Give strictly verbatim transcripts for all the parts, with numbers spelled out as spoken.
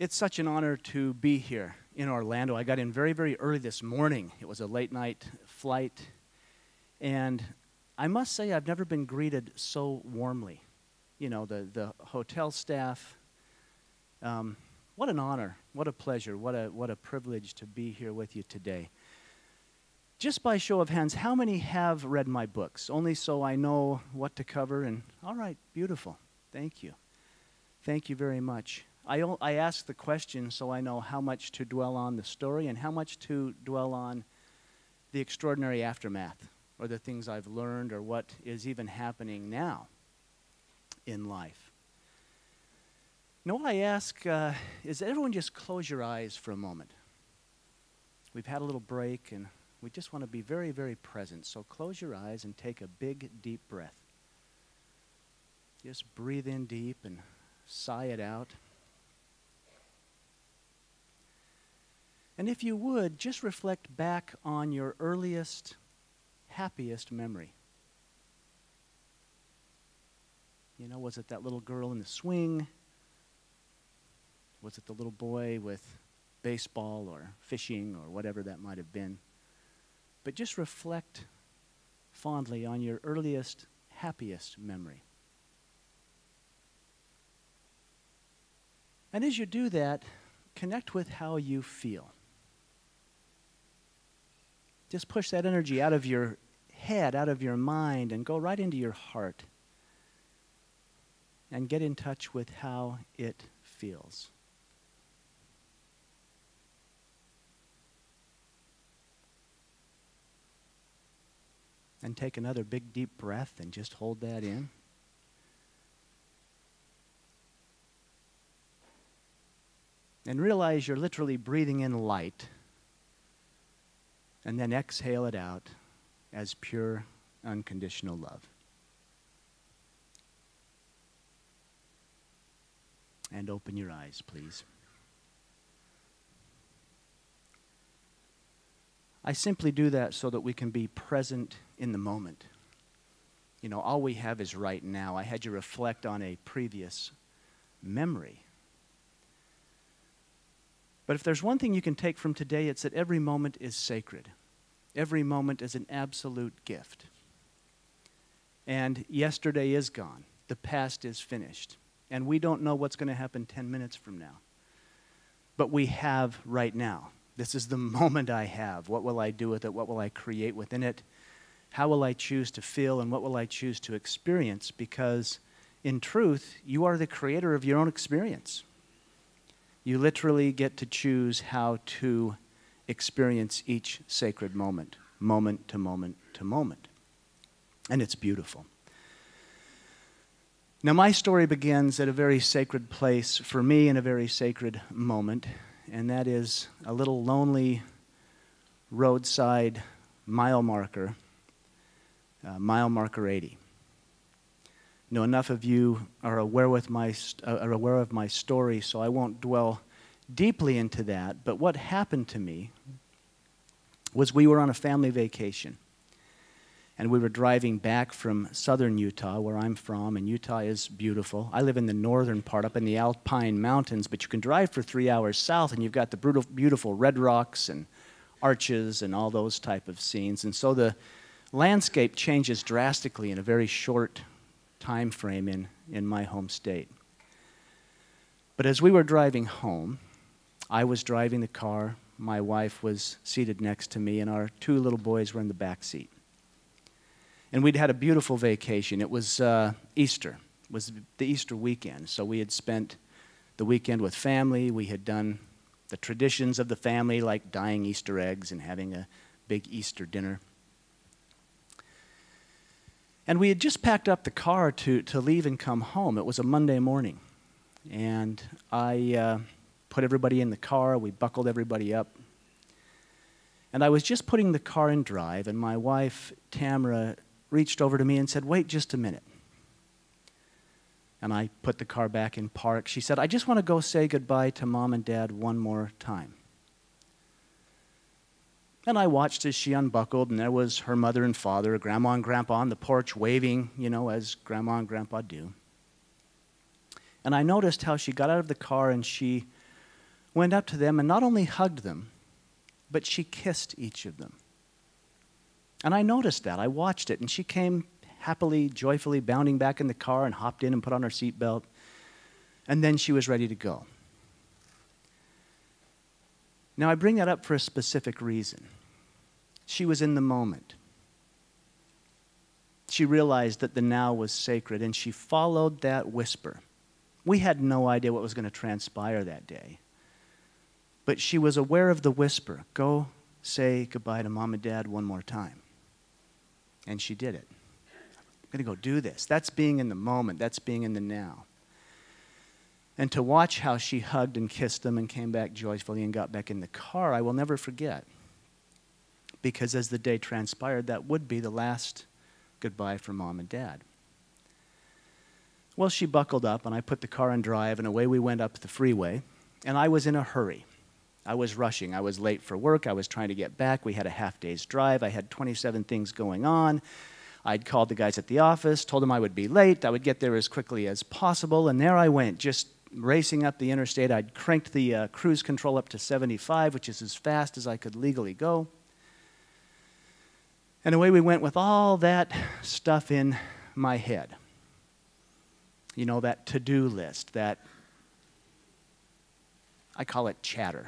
It's such an honor to be here in Orlando. I got in very, very early this morning. It was a late night flight. And I must say I've never been greeted so warmly. You know, the, the hotel staff, um, what an honor, what a pleasure, what a, what a privilege to be here with you today. Just by show of hands, how many have read my books? Only so I know what to cover. And all right, beautiful. Thank you. Thank you very much. I, I ask the question so I know how much to dwell on the story and how much to dwell on the extraordinary aftermath or the things I've learned or what is even happening now in life. You know what I ask uh, is everyone just close your eyes for a moment. We've had a little break and we just want to be very, very present. So close your eyes and take a big, deep breath. Just breathe in deep and sigh it out. And if you would, just reflect back on your earliest, happiest memory. You know, was it that little girl in the swing? Was it the little boy with baseball or fishing or whatever that might have been? But just reflect fondly on your earliest, happiest memory. And as you do that, connect with how you feel. Just push that energy out of your head, out of your mind, and go right into your heart. And get in touch with how it feels. And take another big, deep breath and just hold that in. And realize you're literally breathing in light. And then exhale it out as pure, unconditional love. And open your eyes, please. I simply do that so that we can be present in the moment. You know, all we have is right now. I had you reflect on a previous memory. But if there's one thing you can take from today, it's that every moment is sacred. Every moment is an absolute gift. And yesterday is gone. The past is finished. And we don't know what's going to happen ten minutes from now. But we have right now. This is the moment I have. What will I do with it? What will I create within it? How will I choose to feel? And what will I choose to experience? Because in truth, you are the creator of your own experience. You literally get to choose how to experience each sacred moment, moment to moment to moment. And it's beautiful. Now, my story begins at a very sacred place for me in a very sacred moment, and that is a little lonely roadside mile marker, uh, mile marker eighty. You know, enough of you are aware with my uh, are aware of my story, so I won't dwell deeply into that. But what happened to me was we were on a family vacation, and we were driving back from southern Utah, where I'm from, and Utah is beautiful. I live in the northern part, up in the Alpine Mountains, but you can drive for three hours south, and you've got the brutal, beautiful red rocks and arches and all those type of scenes. And so the landscape changes drastically in a very short time frame in, in my home state. But as we were driving home, I was driving the car, my wife was seated next to me, and our two little boys were in the back seat. And we'd had a beautiful vacation. It was uh, Easter. It was the Easter weekend. So we had spent the weekend with family. We had done the traditions of the family, like dyeing Easter eggs and having a big Easter dinner. And we had just packed up the car to, to leave and come home. It was a Monday morning. And I uh, put everybody in the car. We buckled everybody up. And I was just putting the car in drive, and my wife, Tamara, reached over to me and said, "Wait just a minute." And I put the car back in park. She said, "I just want to go say goodbye to Mom and Dad one more time." And I watched as she unbuckled, and there was her mother and father, Grandma and Grandpa on the porch waving, you know, as Grandma and Grandpa do. And I noticed how she got out of the car and she went up to them and not only hugged them, but she kissed each of them. And I noticed that. I watched it, and she came happily, joyfully bounding back in the car and hopped in and put on her seatbelt, and then she was ready to go. Now, I bring that up for a specific reason. She was in the moment. She realized that the now was sacred, and she followed that whisper. We had no idea what was going to transpire that day. But she was aware of the whisper. Go say goodbye to Mom and Dad one more time. And she did it. I'm going to go do this. That's being in the moment. That's being in the now. And to watch how she hugged and kissed them and came back joyfully and got back in the car, I will never forget. Because as the day transpired, that would be the last goodbye for Mom and Dad. Well, she buckled up, and I put the car in drive, and away we went up the freeway. And I was in a hurry. I was rushing. I was late for work. I was trying to get back. We had a half day's drive. I had twenty-seven things going on. I'd called the guys at the office, told them I would be late. I would get there as quickly as possible. And there I went, just racing up the interstate. I'd cranked the uh, cruise control up to seventy-five, which is as fast as I could legally go. And away we went with all that stuff in my head. You know, that to-do list, that, I call it chatter.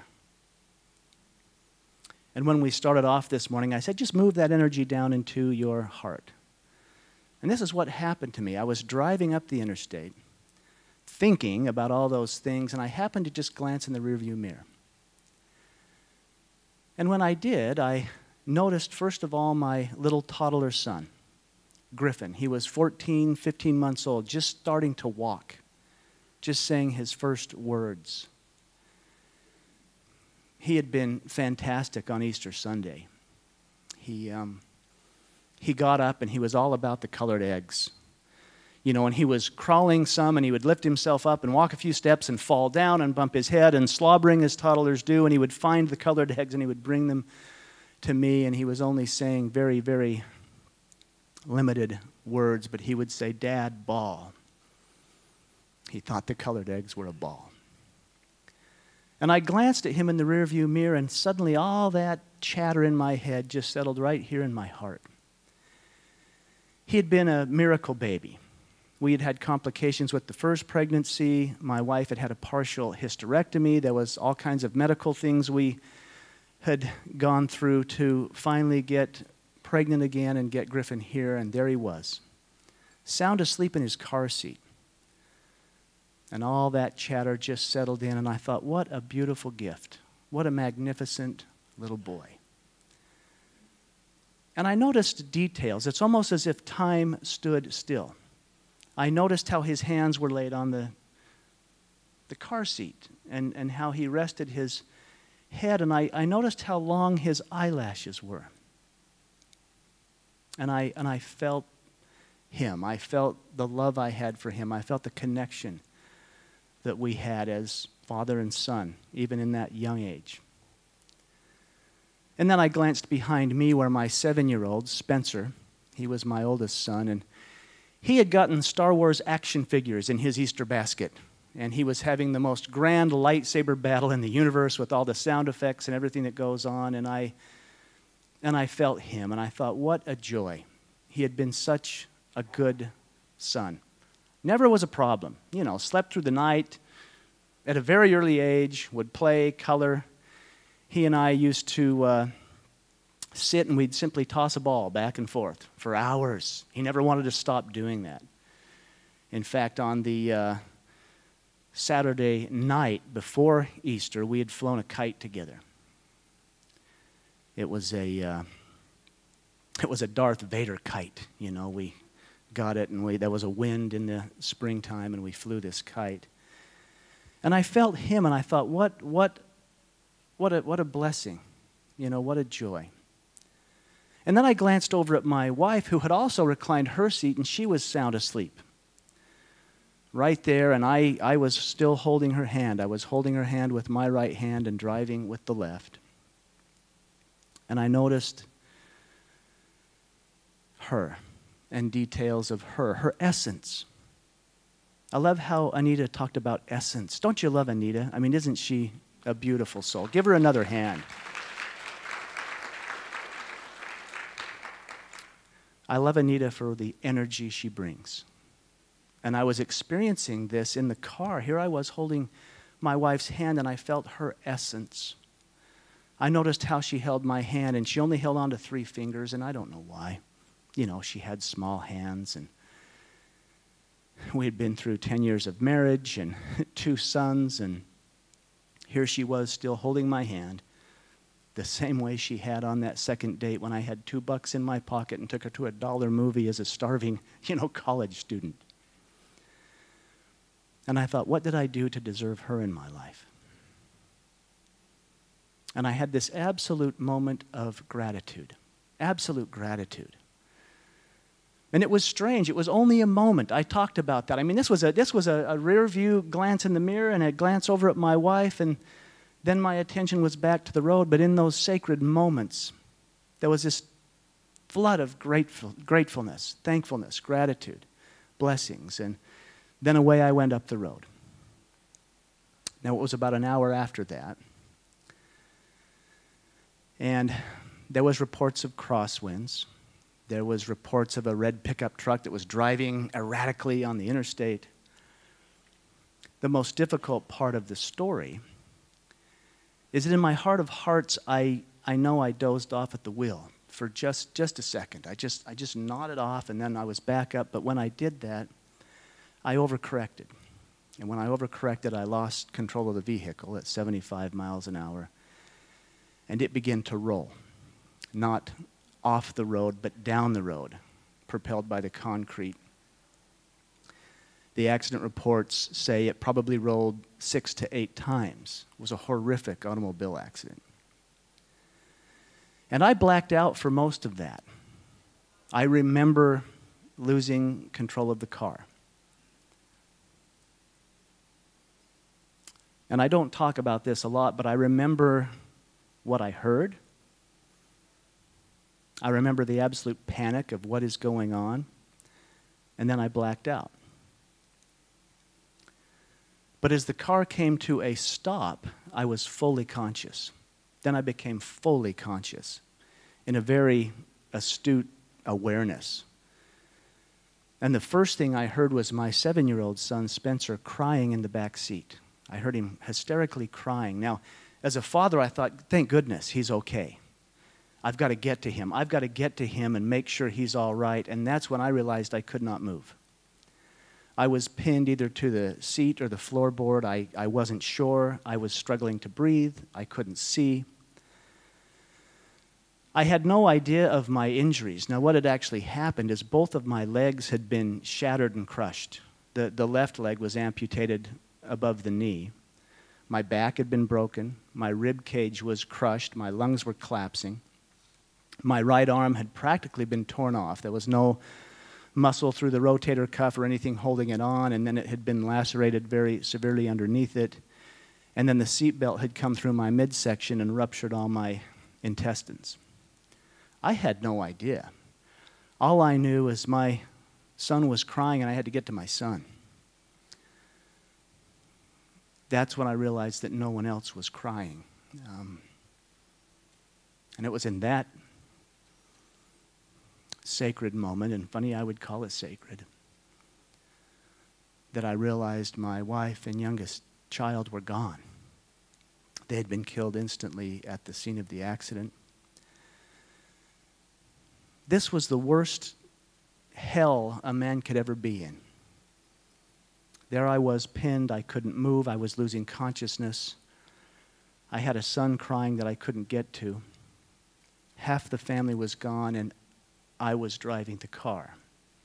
And when we started off this morning, I said, just move that energy down into your heart. And this is what happened to me. I was driving up the interstate, thinking about all those things, and I happened to just glance in the rearview mirror. And when I did, I noticed, first of all, my little toddler son, Griffin. He was fourteen, fifteen months old, just starting to walk, just saying his first words. He had been fantastic on Easter Sunday. He, um, he got up and he was all about the colored eggs. You know, and he was crawling some, and he would lift himself up and walk a few steps and fall down and bump his head and slobbering as toddlers do, and he would find the colored eggs and he would bring them to me, and he was only saying very, very limited words, but he would say, Dad, ball. He thought the colored eggs were a ball. And I glanced at him in the rearview mirror, and suddenly all that chatter in my head just settled right here in my heart. He had been a miracle baby. We had had complications with the first pregnancy. My wife had had a partial hysterectomy. There was all kinds of medical things we had gone through to finally get pregnant again and get Griffin here, and there he was, sound asleep in his car seat. And all that chatter just settled in, and I thought, what a beautiful gift. What a magnificent little boy. And I noticed details. It's almost as if time stood still. I noticed how his hands were laid on the, the car seat, and, and how he rested his head, and I, I noticed how long his eyelashes were. And I, and I felt him. I felt the love I had for him. I felt the connection that we had as father and son, even in that young age. And then I glanced behind me where my seven-year-old, Spencer, he was my oldest son, and he had gotten Star Wars action figures in his Easter basket. And he was having the most grand lightsaber battle in the universe with all the sound effects and everything that goes on. And I, and I felt him, and I thought, what a joy. He had been such a good son. Never was a problem. You know, slept through the night at a very early age, would play, color. He and I used to uh, sit and we'd simply toss a ball back and forth for hours. He never wanted to stop doing that. In fact, on the uh, Saturday night before Easter, we had flown a kite together. It was a, uh, it was a Darth Vader kite. You know, we got it, and we, there was a wind in the springtime, and we flew this kite. And I felt him, and I thought, what, what, what a, what a blessing, you know, what a joy. And then I glanced over at my wife, who had also reclined her seat, and she was sound asleep. Right there, and I, I was still holding her hand. I was holding her hand with my right hand and driving with the left. And I noticed her and details of her, her essence. I love how Anita talked about essence. Don't you love Anita? I mean, isn't she a beautiful soul. Give her another hand. I love Anita for the energy she brings. And I was experiencing this in the car. Here I was holding my wife's hand, and I felt her essence. I noticed how she held my hand, and she only held on to three fingers, and I don't know why. You know, she had small hands, and we had been through ten years of marriage and two sons, and here she was still holding my hand the same way she had on that second date when I had two bucks in my pocket and took her to a dollar movie as a starving, you know, college student. And I thought, what did I do to deserve her in my life? And I had this absolute moment of gratitude, absolute gratitude. And it was strange. It was only a moment. I talked about that. I mean, this was a, this was a, a rear view glance in the mirror and a glance over at my wife, and then my attention was back to the road. But in those sacred moments, there was this flood of grateful, gratefulness, thankfulness, gratitude, blessings. And then away I went up the road. Now, it was about an hour after that. And there was reports of crosswinds. There was reports of a red pickup truck that was driving erratically on the interstate. The most difficult part of the story is that in my heart of hearts, I, I know I dozed off at the wheel for just, just a second. I just, I just nodded off, and then I was back up. But when I did that, I overcorrected. And when I overcorrected, I lost control of the vehicle at seventy-five miles an hour. And it began to roll, not off the road, but down the road, propelled by the concrete. The accident reports say it probably rolled six to eight times. It was a horrific automobile accident. And I blacked out for most of that. I remember losing control of the car. And I don't talk about this a lot, but I remember what I heard. I remember the absolute panic of what is going on. And then I blacked out. But as the car came to a stop, I was fully conscious. Then I became fully conscious in a very astute awareness. And the first thing I heard was my seven-year-old son, Spencer, crying in the back seat. I heard him hysterically crying. Now, as a father, I thought, thank goodness he's okay. I've got to get to him. I've got to get to him and make sure he's all right. And that's when I realized I could not move. I was pinned either to the seat or the floorboard. I, I wasn't sure. I was struggling to breathe. I couldn't see. I had no idea of my injuries. Now, what had actually happened is both of my legs had been shattered and crushed. The, the left leg was amputated above the knee. My back had been broken. My rib cage was crushed. My lungs were collapsing. My right arm had practically been torn off. There was no muscle through the rotator cuff or anything holding it on, and then it had been lacerated very severely underneath it. And then the seatbelt had come through my midsection and ruptured all my intestines. I had no idea. All I knew was my son was crying and I had to get to my son. That's when I realized that no one else was crying. Um, and it was in that sacred moment, and funny I would call it sacred, that I realized my wife and youngest child were gone. They had been killed instantly at the scene of the accident. This was the worst hell a man could ever be in. There I was pinned, I couldn't move, I was losing consciousness. I had a son crying that I couldn't get to. Half the family was gone and I was driving the car.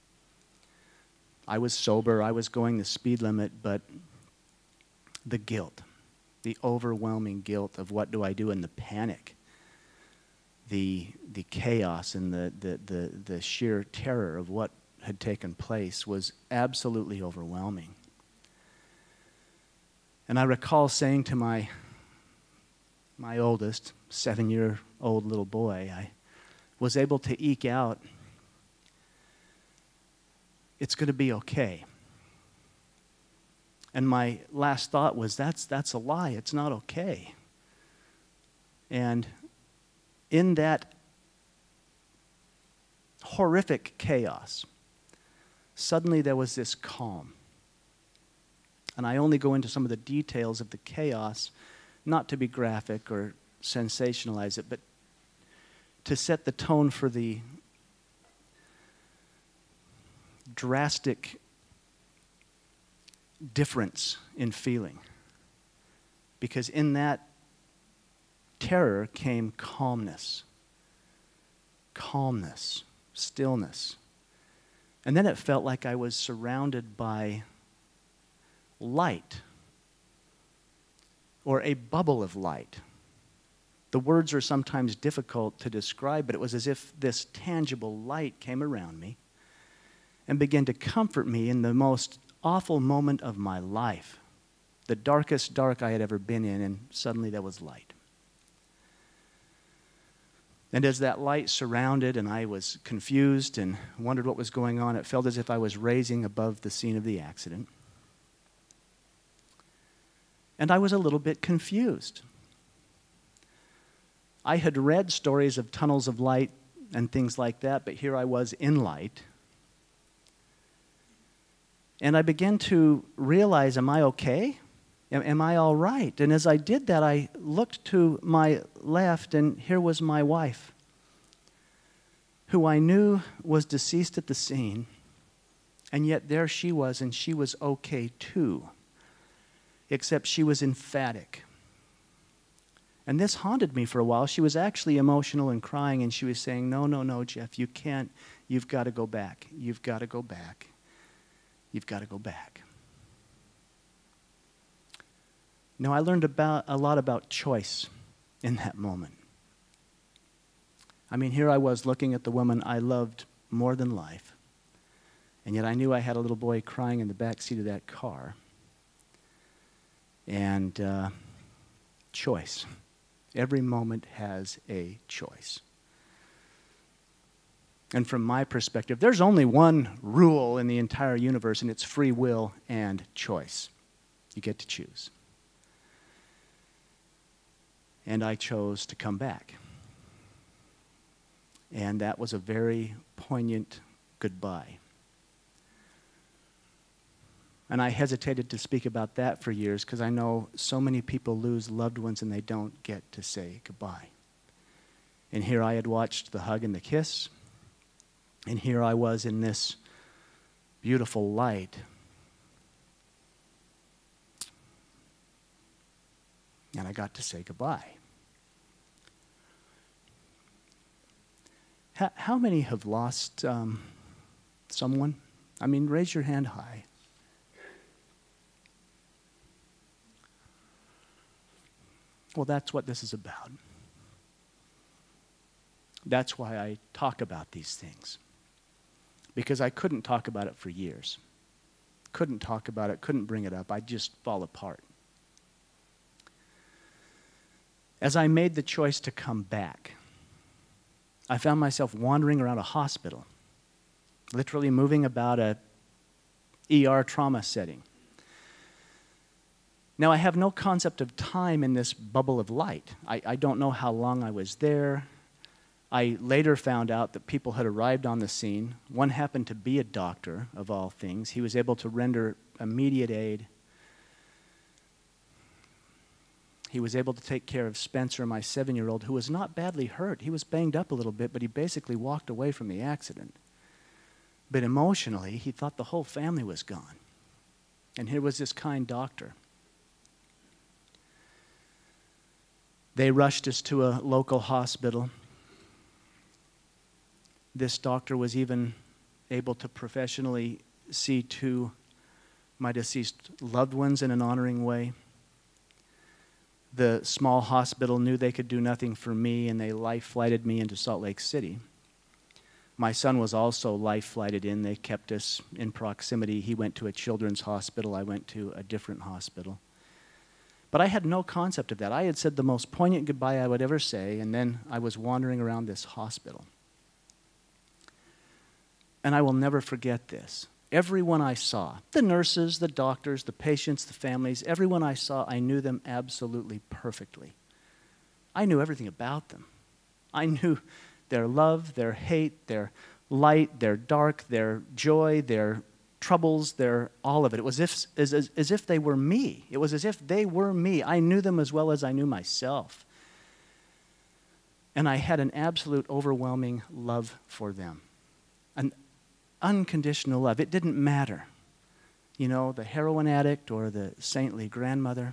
I was sober, I was going the speed limit, but the guilt, the overwhelming guilt of what do I do, and the panic, the, the chaos and the, the, the, the sheer terror of what had taken place was absolutely overwhelming. And I recall saying to my, my oldest, seven-year-old little boy, I was able to eke out, it's going to be okay. And my last thought was, that's, that's a lie. It's not okay. And in that horrific chaos, suddenly there was this calm. And I only go into some of the details of the chaos, not to be graphic or sensationalize it, but to set the tone for the drastic difference in feeling. Because in that terror came calmness. Calmness, stillness. And then it felt like I was surrounded by light, or a bubble of light. The words are sometimes difficult to describe, but it was as if this tangible light came around me and began to comfort me in the most awful moment of my life, the darkest dark I had ever been in, and suddenly there was light. And as that light surrounded and I was confused and wondered what was going on, it felt as if I was raising above the scene of the accident. And I was a little bit confused. I had read stories of tunnels of light and things like that, but here I was in light. And I began to realize, am I okay? Am, am I all right? And as I did that, I looked to my left, and here was my wife, who I knew was deceased at the scene, and yet there she was, and she was okay too, except she was emphatic. And this haunted me for a while. She was actually emotional and crying, and she was saying, no, no, no, Jeff, you can't. You've got to go back. You've got to go back. You've got to go back. Now, I learned about a lot about choice in that moment. I mean, here I was looking at the woman I loved more than life, and yet I knew I had a little boy crying in the back seat of that car. And uh, choice. Every moment has a choice. And from my perspective, there's only one rule in the entire universe, and it's free will and choice. You get to choose. And I chose to come back. And that was a very poignant goodbye. And I hesitated to speak about that for years because I know so many people lose loved ones and they don't get to say goodbye. And here I had watched the hug and the kiss. And here I was in this beautiful light. And I got to say goodbye. How, how many have lost um, someone? I mean, raise your hand high. Well, that's what this is about. That's why I talk about these things. Because I couldn't talk about it for years. Couldn't talk about it, couldn't bring it up. I'd just fall apart. As I made the choice to come back, I found myself wandering around a hospital, literally moving about a E R trauma setting. Now, I have no concept of time in this bubble of light. I, I don't know how long I was there. I later found out that people had arrived on the scene. One happened to be a doctor, of all things. He was able to render immediate aid. He was able to take care of Spencer, my seven-year-old, who was not badly hurt. He was banged up a little bit, but he basically walked away from the accident. But emotionally, he thought the whole family was gone. And here was this kind doctor. They rushed us to a local hospital. This doctor was even able to professionally see to my deceased loved ones in an honoring way. The small hospital knew they could do nothing for me, and they life-flighted me into Salt Lake City. My son was also life-flighted in. They kept us in proximity. He went to a children's hospital. I went to a different hospital. But I had no concept of that. I had said the most poignant goodbye I would ever say, and then I was wandering around this hospital. And I will never forget this. everyone I saw, the nurses, the doctors, the patients, the families, everyone I saw, I knew them absolutely perfectly. I knew everything about them. I knew their love, their hate, their light, their dark, their joy, their troubles, their all of it. It was if, as, as, as if they were me. It was as if they were me. I knew them as well as I knew myself. And I had an absolute overwhelming love for them. An unconditional love. It didn't matter. You know, the heroin addict or the saintly grandmother.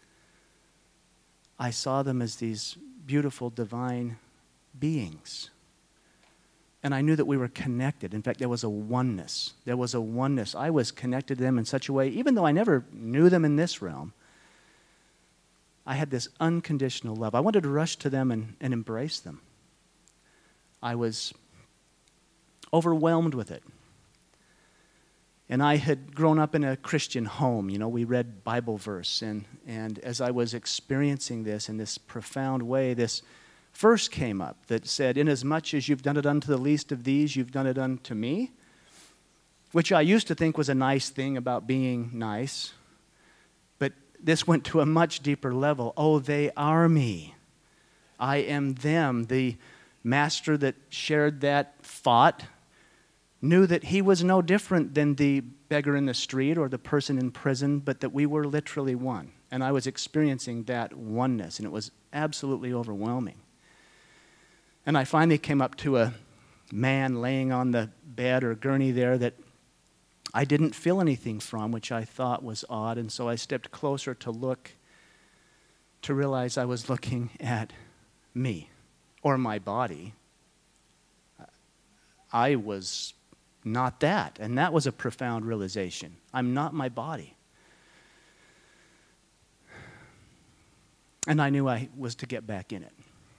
I saw them as these beautiful, divine beings. And I knew that we were connected. In fact, there was a oneness. There was a oneness. I was connected to them in such a way, even though I never knew them in this realm, I had this unconditional love. I wanted to rush to them and, and embrace them. I was overwhelmed with it. And I had grown up in a Christian home. You know, we read Bible verse. And, and as I was experiencing this in this profound way, this verse came up that said, "Inasmuch as you've done it unto the least of these, you've done it unto me," which I used to think was a nice thing about being nice. But this went to a much deeper level. Oh, they are me. I am them. The master that shared that thought knew that he was no different than the beggar in the street or the person in prison, but that we were literally one. And I was experiencing that oneness, and it was absolutely overwhelming. And I finally came up to a man laying on the bed or gurney there that I didn't feel anything from, which I thought was odd. And so I stepped closer to look, to realize I was looking at me, or my body. I was not that. And that was a profound realization. I'm not my body. And I knew I was to get back in it.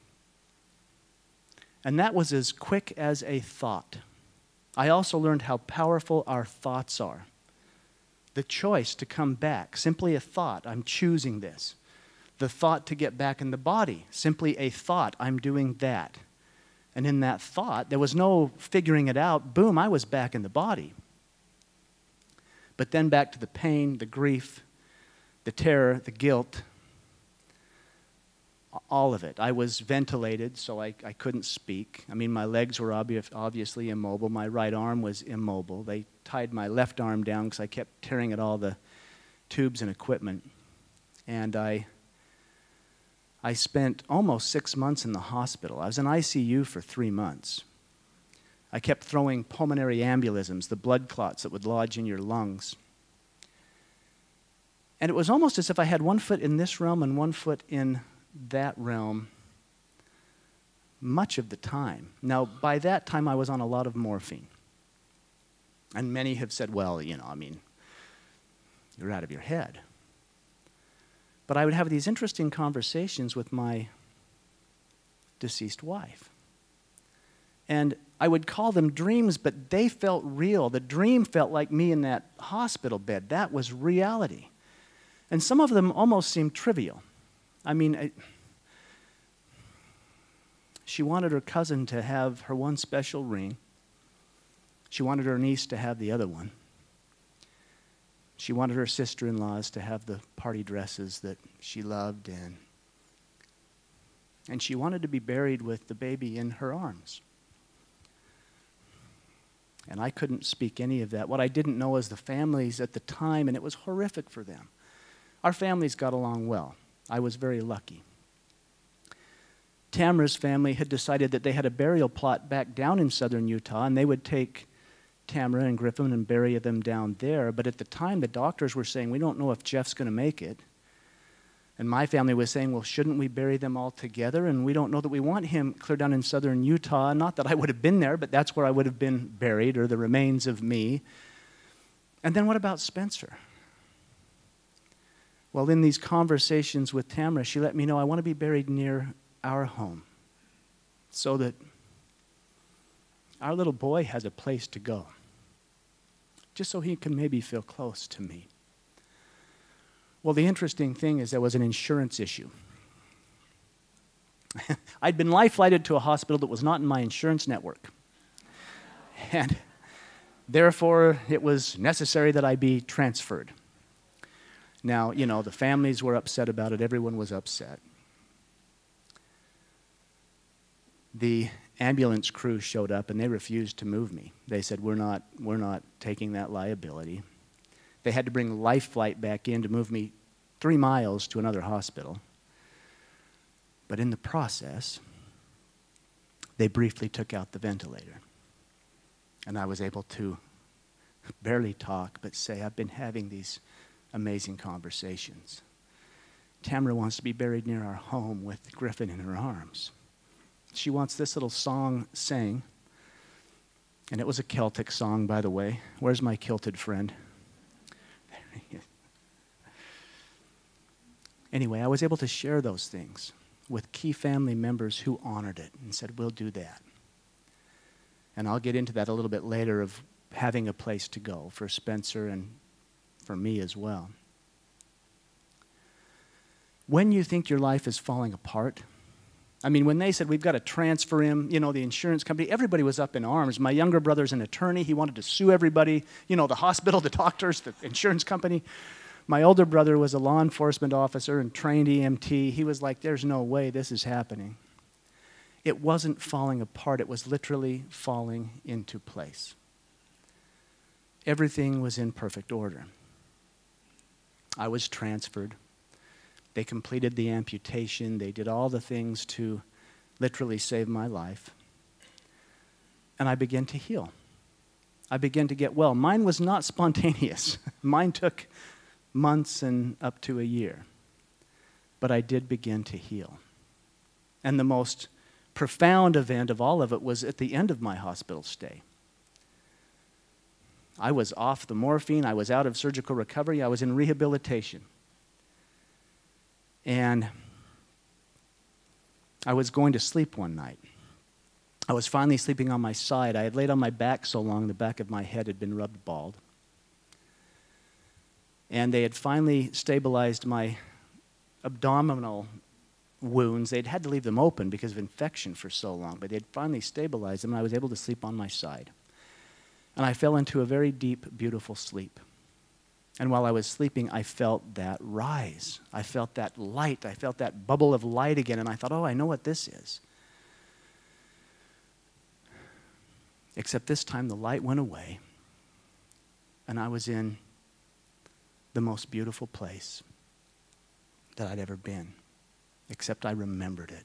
And that was as quick as a thought. I also learned how powerful our thoughts are. The choice to come back, simply a thought, I'm choosing this. The thought to get back in the body, simply a thought, I'm doing that. And in that thought, there was no figuring it out. Boom, I was back in the body. But then back to the pain, the grief, the terror, the guilt, all of it. I was ventilated, so I, I couldn't speak. I mean, my legs were obvi- obviously immobile. My right arm was immobile. They tied my left arm down because I kept tearing at all the tubes and equipment. And I, I spent almost six months in the hospital. I was in I C U for three months. I kept throwing pulmonary embolisms, the blood clots that would lodge in your lungs. And it was almost as if I had one foot in this realm and one foot in that realm much of the time. Now, by that time, I was on a lot of morphine. And many have said, well, you know, I mean, you're out of your head. But I would have these interesting conversations with my deceased wife. And I would call them dreams, but they felt real. The dream felt like me in that hospital bed. That was reality. And some of them almost seemed trivial. I mean, I, she wanted her cousin to have her one special ring. She wanted her niece to have the other one. She wanted her sister-in-laws to have the party dresses that she loved, and, and she wanted to be buried with the baby in her arms. And I couldn't speak any of that. What I didn't know is the families at the time, and it was horrific for them. Our families got along well. I was very lucky. Tamara's family had decided that they had a burial plot back down in southern Utah, and they would take Tamara and Griffin and bury them down there. But at the time, the doctors were saying, we don't know if Jeff's going to make it. And my family was saying, well, shouldn't we bury them all together? And we don't know that we want him clear down in southern Utah. Not that I would have been there, but that's where I would have been buried, or the remains of me. And then what about Spencer? Well, in these conversations with Tamara, she let me know, I want to be buried near our home so that our little boy has a place to go, just so he can maybe feel close to me. Well, the interesting thing is there was an insurance issue. I'd been life-flighted to a hospital that was not in my insurance network. And Therefore, it was necessary that I be transferred. Now, you know, the families were upset about it. Everyone was upset. The ambulance crew showed up, and they refused to move me. They said, we're not, we're not taking that liability. They had to bring Life Flight back in to move me three miles to another hospital. But in the process, they briefly took out the ventilator. And I was able to barely talk, but say, I've been having these amazing conversations. Tamara wants to be buried near our home with Griffin in her arms. She wants this little song sang. And it was a Celtic song, by the way. Where's my kilted friend? There he is. Anyway, I was able to share those things with key family members who honored it and said, we'll do that. And I'll get into that a little bit later of having a place to go for Spencer and for me as well. When you think your life is falling apart, I mean, when they said, we've got to transfer him, you know, the insurance company, everybody was up in arms. My younger brother's an attorney. He wanted to sue everybody, you know, the hospital, the doctors, the insurance company. My older brother was a law enforcement officer and trained E M T. He was like, there's no way this is happening. It wasn't falling apart. It was literally falling into place. Everything was in perfect order. I was transferred. They completed the amputation. They did all the things to literally save my life. And I began to heal. I began to get well. Mine was not spontaneous. Mine took months and up to a year. But I did begin to heal. And the most profound event of all of it was at the end of my hospital stay. I was off the morphine. I was out of surgical recovery. I was in rehabilitation. And I was going to sleep one night. I was finally sleeping on my side. I had laid on my back so long, the back of my head had been rubbed bald. And they had finally stabilized my abdominal wounds. They'd had to leave them open because of infection for so long, but they'd finally stabilized them, and I was able to sleep on my side. And I fell into a very deep, beautiful sleep. And while I was sleeping, I felt that rise. I felt that light. I felt that bubble of light again, and I thought, oh, I know what this is. Except this time the light went away, and I was in the most beautiful place that I'd ever been, except I remembered it.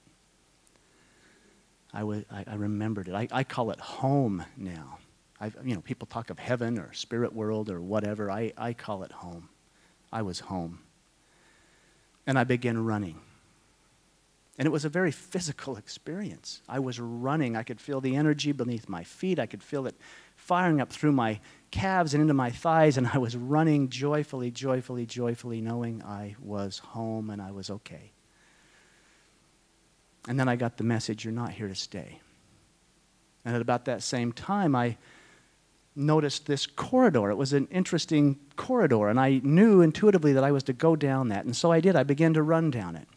I, was, I, I remembered it. I, I call it home now. I've, you know, people talk of heaven or spirit world or whatever. I, I call it home. I was home. And I began running. And it was a very physical experience. I was running. I could feel the energy beneath my feet. I could feel it firing up through my calves and into my thighs. And I was running joyfully, joyfully, joyfully, knowing I was home and I was okay. And then I got the message, you're not here to stay. And at about that same time, I noticed this corridor. It was an interesting corridor, and I knew intuitively that I was to go down that. And so I did. I began to run down it.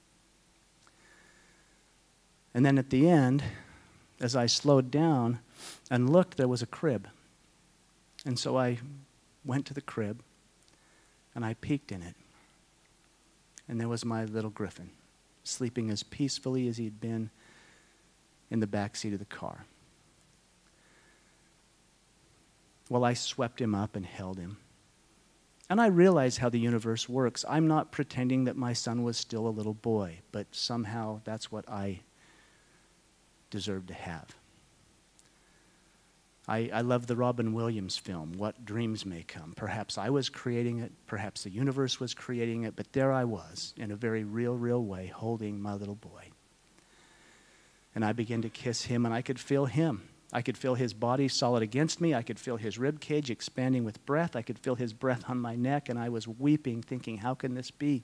And then at the end, as I slowed down and looked, there was a crib. And so I went to the crib, and I peeked in it. And there was my little Griffin, sleeping as peacefully as he'd been in the back seat of the car. Well, I swept him up and held him. And I realized how the universe works. I'm not pretending that my son was still a little boy, but somehow that's what I deserve to have. I, I love the Robin Williams film, What Dreams May Come. Perhaps I was creating it, perhaps the universe was creating it, but there I was, in a very real, real way, holding my little boy. And I began to kiss him, and I could feel him. I could feel his body solid against me. I could feel his rib cage expanding with breath. I could feel his breath on my neck, and I was weeping, thinking, how can this be?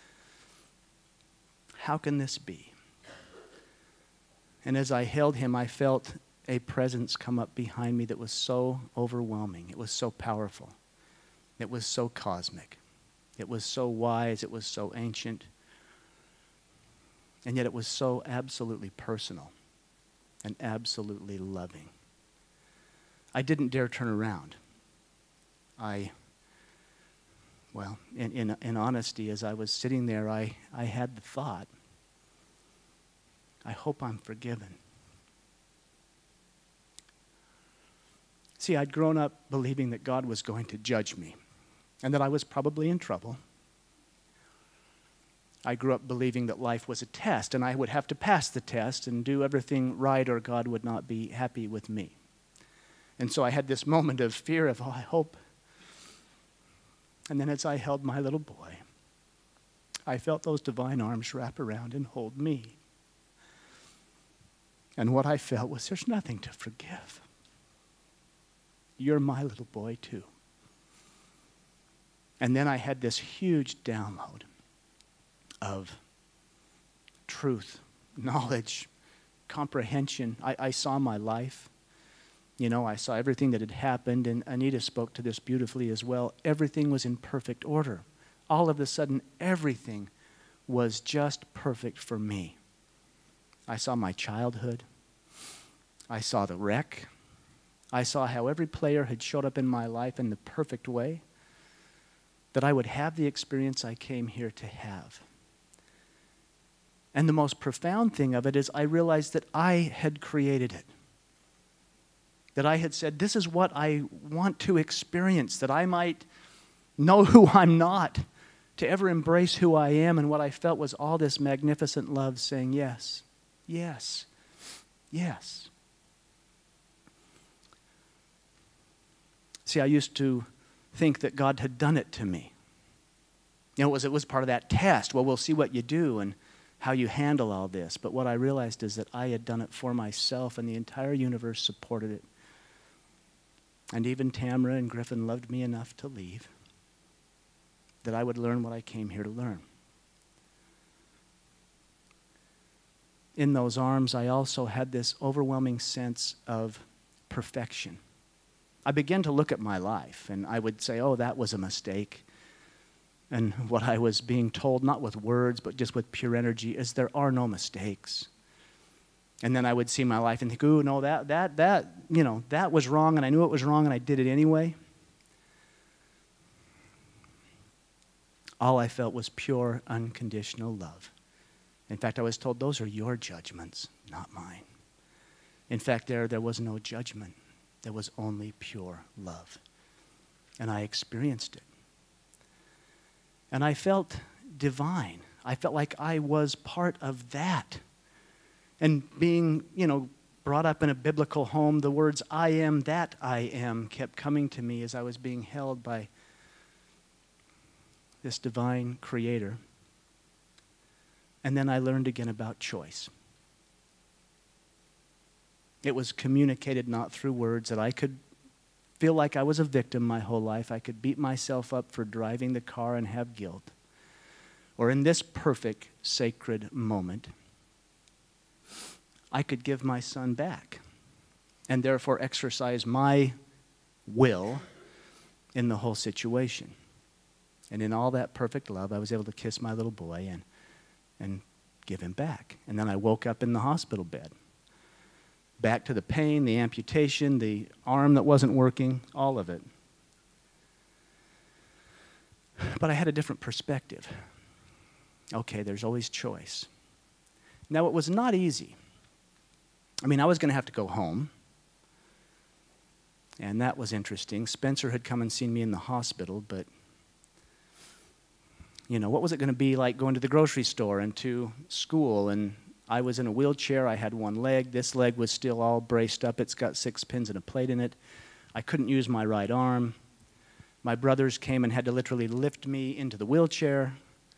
How can this be? And as I held him, I felt a presence come up behind me that was so overwhelming. It was so powerful. It was so cosmic. It was so wise. It was so ancient. And yet it was so absolutely personal and absolutely loving. I didn't dare turn around. I, well, in, in, in honesty, as I was sitting there, I, I had the thought, I hope I'm forgiven. See, I'd grown up believing that God was going to judge me and that I was probably in trouble. I grew up believing that life was a test and I would have to pass the test and do everything right or God would not be happy with me. And so I had this moment of fear of, oh, I hope. And then as I held my little boy, I felt those divine arms wrap around and hold me. And what I felt was, there's nothing to forgive. You're my little boy too. And then I had this huge download of truth, knowledge, comprehension. I, I saw my life. You know, I saw everything that had happened, and Anita spoke to this beautifully as well. Everything was in perfect order. All of a sudden, everything was just perfect for me. I saw my childhood. I saw the wreck. I saw how every player had showed up in my life in the perfect way, that I would have the experience I came here to have. And the most profound thing of it is I realized that I had created it. That I had said, this is what I want to experience, that I might know who I'm not, to ever embrace who I am. And what I felt was all this magnificent love saying, yes, yes, yes. See, I used to think that God had done it to me. You know, it was, it was part of that test. Well, we'll see what you do and how you handle all this. But what I realized is that I had done it for myself, and the entire universe supported it. And even Tamara and Griffin loved me enough to leave, that I would learn what I came here to learn. In those arms, I also had this overwhelming sense of perfection. I began to look at my life, and I would say, oh, that was a mistake. And what I was being told, not with words, but just with pure energy, is there are no mistakes. And then I would see my life and think, ooh, no, that, that, that, you know, that was wrong, and I knew it was wrong, and I did it anyway. All I felt was pure, unconditional love. In fact, I was told, those are your judgments, not mine. In fact, there, there was no judgment. There was only pure love. And I experienced it. And I felt divine. I felt like I was part of that. And being, you know, brought up in a biblical home, the words, I am that I am, kept coming to me as I was being held by this divine creator. And then I learned again about choice. It was communicated not through words, that I could feel like I was a victim my whole life. I could beat myself up for driving the car and have guilt. Or in this perfect, sacred moment, I could give my son back and therefore exercise my will in the whole situation. And in all that perfect love, I was able to kiss my little boy and, and give him back. And then I woke up in the hospital bed. Back to the pain, the amputation, the arm that wasn't working, all of it. But I had a different perspective. Okay, there's always choice. Now, it was not easy. I mean, I was going to have to go home. And that was interesting. Spencer had come and seen me in the hospital, but, you know, what was it going to be like going to the grocery store and to school? And I was in a wheelchair. I had one leg. This leg was still all braced up. It's got six pins and a plate in it. I couldn't use my right arm. My brothers came and had to literally lift me into the wheelchair.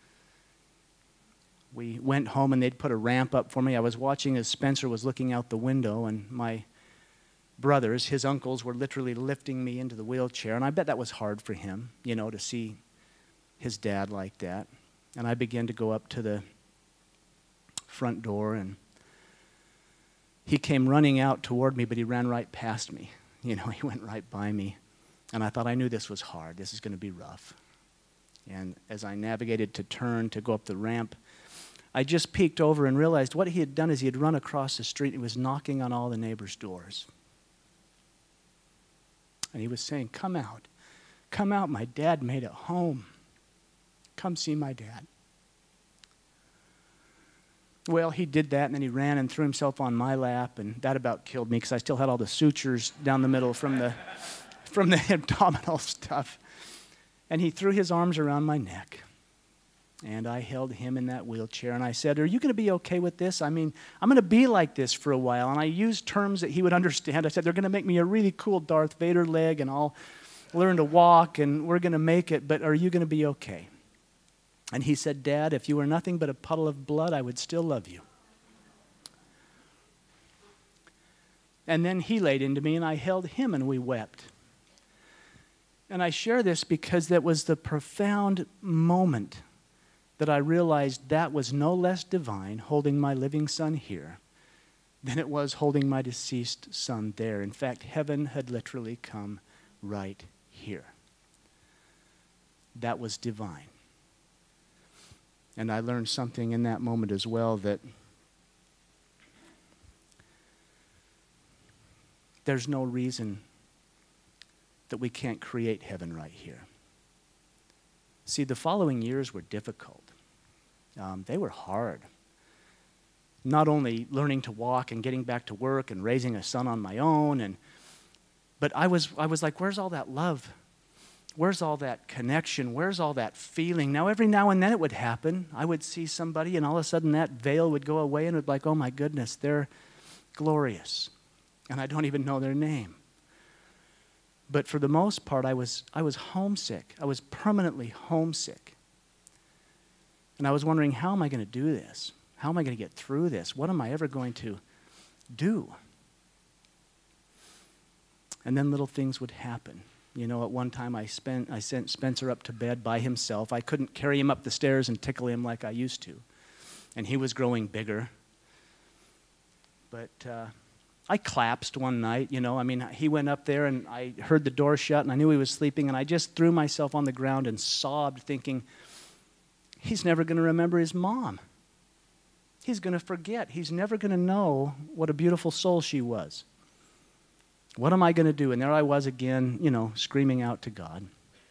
We went home and they'd put a ramp up for me. I was watching as Spencer was looking out the window, and my brothers, his uncles, were literally lifting me into the wheelchair. And I bet that was hard for him, you know, to see his dad like that. And I began to go up to the front door, and he came running out toward me, but he ran right past me. You know, he went right by me. And I thought, I knew this was hard. This is going to be rough. And as I navigated to turn to go up the ramp, I just peeked over and realized what he had done is he had run across the street and he was knocking on all the neighbors' doors. And he was saying, come out. Come out. My dad made it home. Come see my dad. Well, he did that, and then he ran and threw himself on my lap, and that about killed me because I still had all the sutures down the middle from the, from the abdominal stuff. And he threw his arms around my neck, and I held him in that wheelchair, and I said, are you going to be okay with this? I mean, I'm going to be like this for a while. And I used terms that he would understand. I said, they're going to make me a really cool Darth Vader leg, and I'll learn to walk, and we're going to make it, but are you going to be okay? And he said, Dad, if you were nothing but a puddle of blood, I would still love you. And then he laid into me, and I held him, and we wept. And I share this because that was the profound moment that I realized that was no less divine, holding my living son here, than it was holding my deceased son there. In fact, heaven had literally come right here. That was divine. And I learned something in that moment as well, that there's no reason that we can't create heaven right here. See, the following years were difficult. Um, they were hard. Not only learning to walk and getting back to work and raising a son on my own, and but I was I was like, where's all that love? Where's all that connection? Where's all that feeling? Now, every now and then it would happen. I would see somebody, and all of a sudden that veil would go away, and it would be like, oh my goodness, they're glorious. And I don't even know their name. But for the most part, I was, I was homesick. I was permanently homesick. And I was wondering, how am I going to do this? How am I going to get through this? What am I ever going to do? And then little things would happen. You know, at one time I, spent, I sent Spencer up to bed by himself. I couldn't carry him up the stairs and tickle him like I used to. And he was growing bigger. But uh, I collapsed one night, you know. I mean, he went up there and I heard the door shut and I knew he was sleeping. And I just threw myself on the ground and sobbed, thinking, he's never going to remember his mom. He's going to forget. He's never going to know what a beautiful soul she was. What am I going to do? And there I was again, you know, screaming out to God.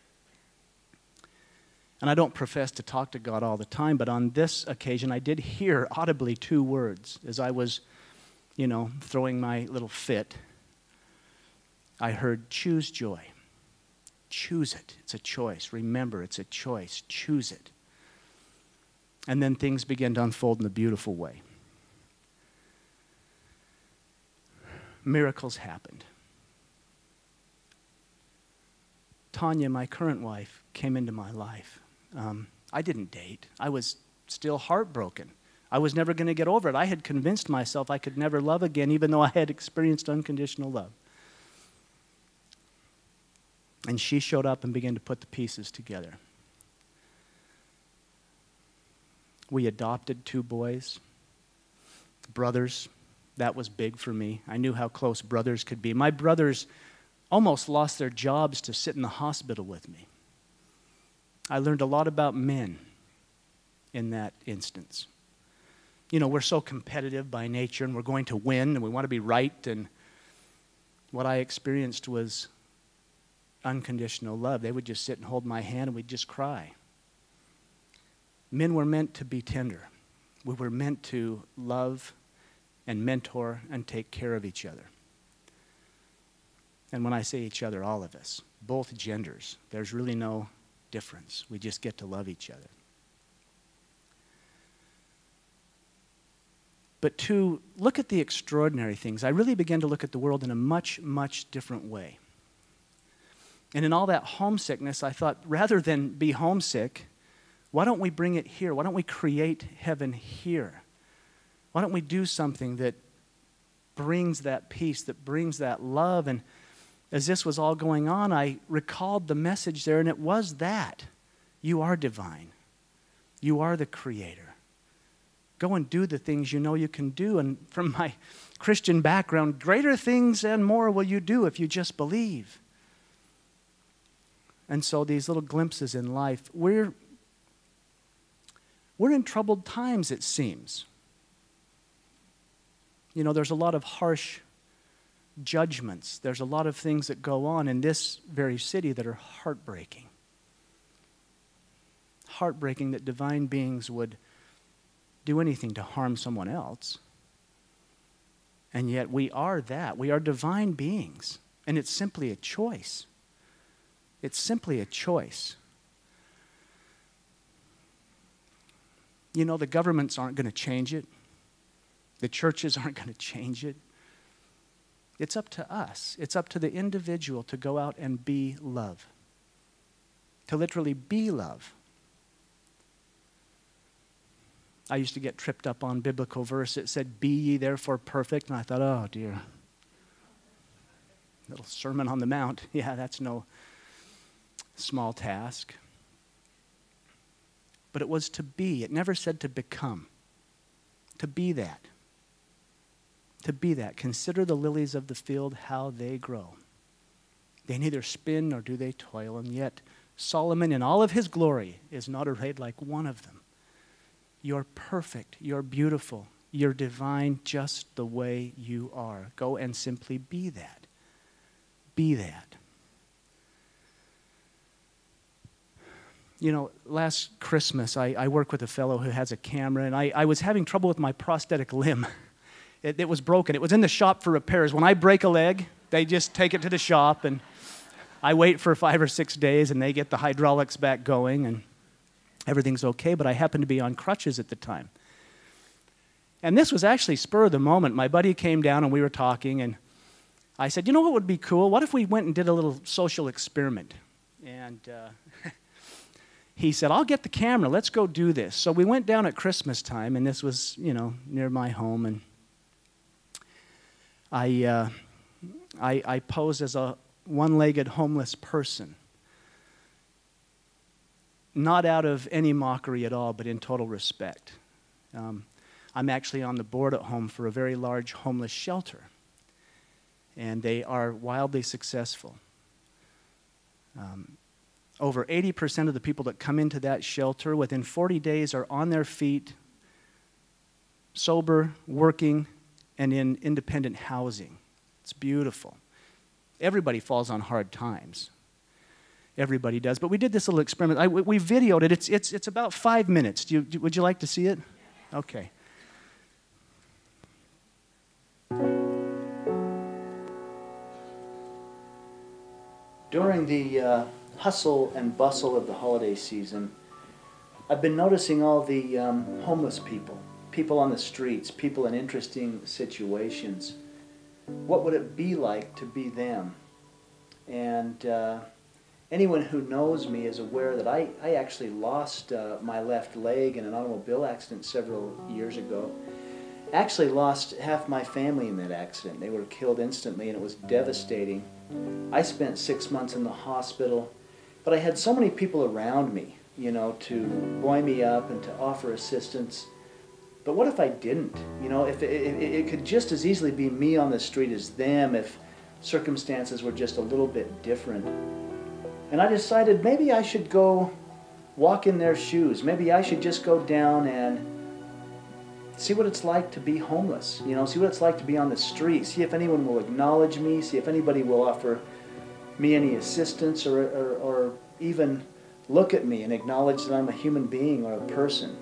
And I don't profess to talk to God all the time, but on this occasion I did hear audibly two words as I was, you know, throwing my little fit. I heard, choose joy. Choose it. It's a choice. Remember, it's a choice. Choose it. And then things began to unfold in a beautiful way. Miracles happened. Tanya, my current wife, came into my life. Um, I didn't date. I was still heartbroken. I was never going to get over it. I had convinced myself I could never love again, even though I had experienced unconditional love. And she showed up and began to put the pieces together. We adopted two boys, brothers. That was big for me. I knew how close brothers could be. My brothers almost lost their jobs to sit in the hospital with me. I learned a lot about men in that instance. You know, we're so competitive by nature, and we're going to win, and we want to be right, and what I experienced was unconditional love. They would just sit and hold my hand, and we'd just cry. Men were meant to be tender. We were meant to love and mentor and take care of each other. And when I say each other, all of us, both genders, there's really no difference. We just get to love each other. But to look at the extraordinary things, I really began to look at the world in a much, much different way. And in all that homesickness, I thought, rather than be homesick, why don't we bring it here? Why don't we create heaven here? Why don't we do something that brings that peace, that brings that love? And as this was all going on, I recalled the message there, and it was that. You are divine. You are the creator. Go and do the things you know you can do. And from my Christian background, greater things and more will you do if you just believe. And so these little glimpses in life, we're, we're in troubled times, it seems. You know, there's a lot of harsh judgments. There's a lot of things that go on in this very city that are heartbreaking. Heartbreaking that divine beings would do anything to harm someone else. And yet we are that. We are divine beings. And it's simply a choice. It's simply a choice. You know, the governments aren't going to change it. The churches aren't going to change it. It's up to us. It's up to the individual to go out and be love. To literally be love. I used to get tripped up on biblical verse. It said, be ye therefore perfect. And I thought, oh dear. Little Sermon on the Mount. Yeah, that's no small task. But it was to be. It never said to become. To be that. To be that. Consider the lilies of the field, how they grow. They neither spin nor do they toil, and yet Solomon in all of his glory is not arrayed like one of them. You're perfect. You're beautiful. You're divine just the way you are. Go and simply be that. Be that. You know, last Christmas, I, I work with a fellow who has a camera, and I, I was having trouble with my prosthetic limb. It, it was broken. It was in the shop for repairs. When I break a leg, they just take it to the shop, and I wait for five or six days, and they get the hydraulics back going, and everything's okay, but I happened to be on crutches at the time. And this was actually spur of the moment. My buddy came down, and we were talking, and I said, you know what would be cool? What if we went and did a little social experiment? And uh, he said, I'll get the camera. Let's go do this. So we went down at Christmas time, and this was, you know, near my home, and I, uh, I, I posed as a one-legged homeless person. Not out of any mockery at all, but in total respect. Um, I'm actually on the board at home for a very large homeless shelter. And they are wildly successful. Um, over eighty percent of the people that come into that shelter within forty days are on their feet, sober, working, and in independent housing. It's beautiful. Everybody falls on hard times. Everybody does. But we did this little experiment. I, we, we videoed it. It's, it's, it's about five minutes. Do you, do, would you like to see it? Okay. During the uh, hustle and bustle of the holiday season, I've been noticing all the um, homeless people, people on the streets, people in interesting situations. What would it be like to be them? And uh, anyone who knows me is aware that I, I actually lost uh, my left leg in an automobile accident several years ago. Actually lost half my family in that accident. They were killed instantly, and it was devastating. I spent six months in the hospital, but I had so many people around me, you know, to buoy me up and to offer assistance. But what if I didn't? You know, if it, it, it could just as easily be me on the street as them if circumstances were just a little bit different. And I decided maybe I should go walk in their shoes. Maybe I should just go down and see what it's like to be homeless, you know, see what it's like to be on the street, see if anyone will acknowledge me, see if anybody will offer me any assistance or, or, or even look at me and acknowledge that I'm a human being or a person.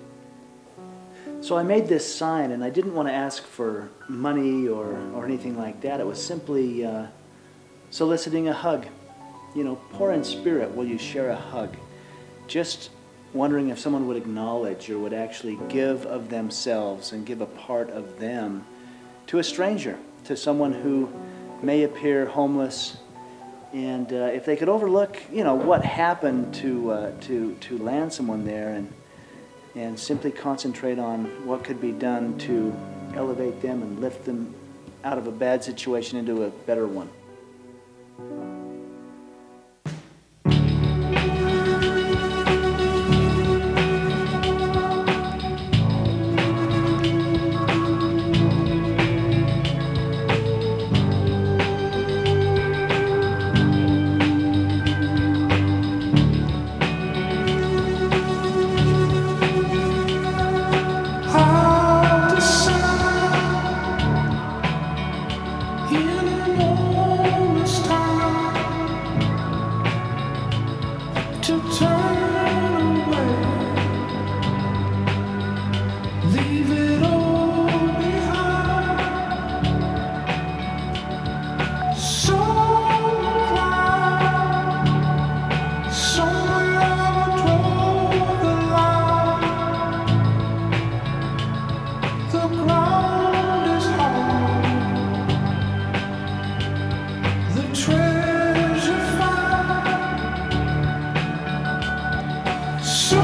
So I made this sign, and I didn't want to ask for money or, or anything like that. It was simply uh, soliciting a hug. You know, poor in spirit, will you share a hug? Just wondering if someone would acknowledge or would actually give of themselves and give a part of them to a stranger, to someone who may appear homeless. And uh, if they could overlook, you know, what happened to, uh, to, to land someone there and, and simply concentrate on what could be done to elevate them and lift them out of a bad situation into a better one. In leave it all behind. Somewhere climb, somewhere I draw the line. The ground is hard, the treasure found. So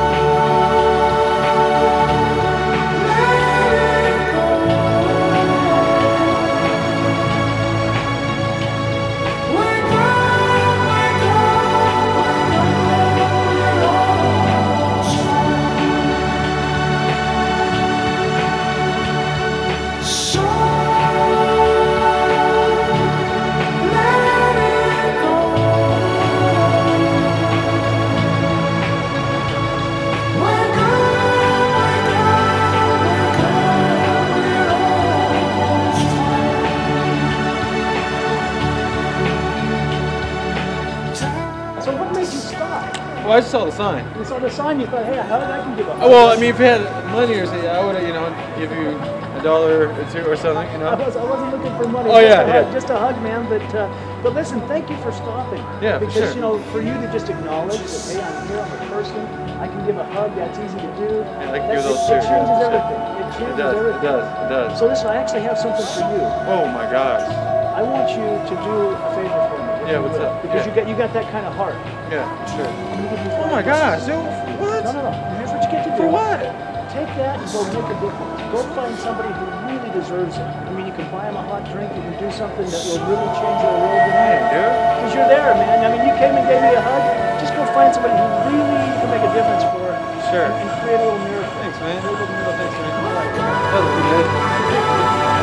Well, I just saw the sign. You saw the sign, you thought, hey, how did I can give a hug? Oh, well, I mean, if you had money or something, I would have, you know, give you a dollar or two or something, you know. I, was, I wasn't looking for money. Oh, just yeah, a yeah. hug, just a hug, man. But uh, but listen, thank you for stopping. Yeah, for because sure. you know, for you to just acknowledge that, hey, I'm here, I'm a person. I can give a hug. That's easy to do. Yeah, I can That- give those it, too. it changes Yeah. everything. It changes It does, everything. it does, it does. So listen, I actually have something for you. Oh my gosh. I want you to do a favor for me. if Yeah, you what's will, up? Because Yeah. you got you got that kind of heart. Yeah, sure. I'm gonna give you Oh my gosh, dude, what? No, no, no. Here's what you get to do. For what? Take that and go make a difference. Go find somebody who really deserves it. I mean, you can buy them a hot drink. You can do something that will really change their world tonight. Dude. Because you're there, man. I mean, you came and gave me a hug. Just go find somebody who really you can make a difference for. Sure. And, and create a little miracle. Thanks, man. Create a little miracle. Thanks, man. All right. That was good.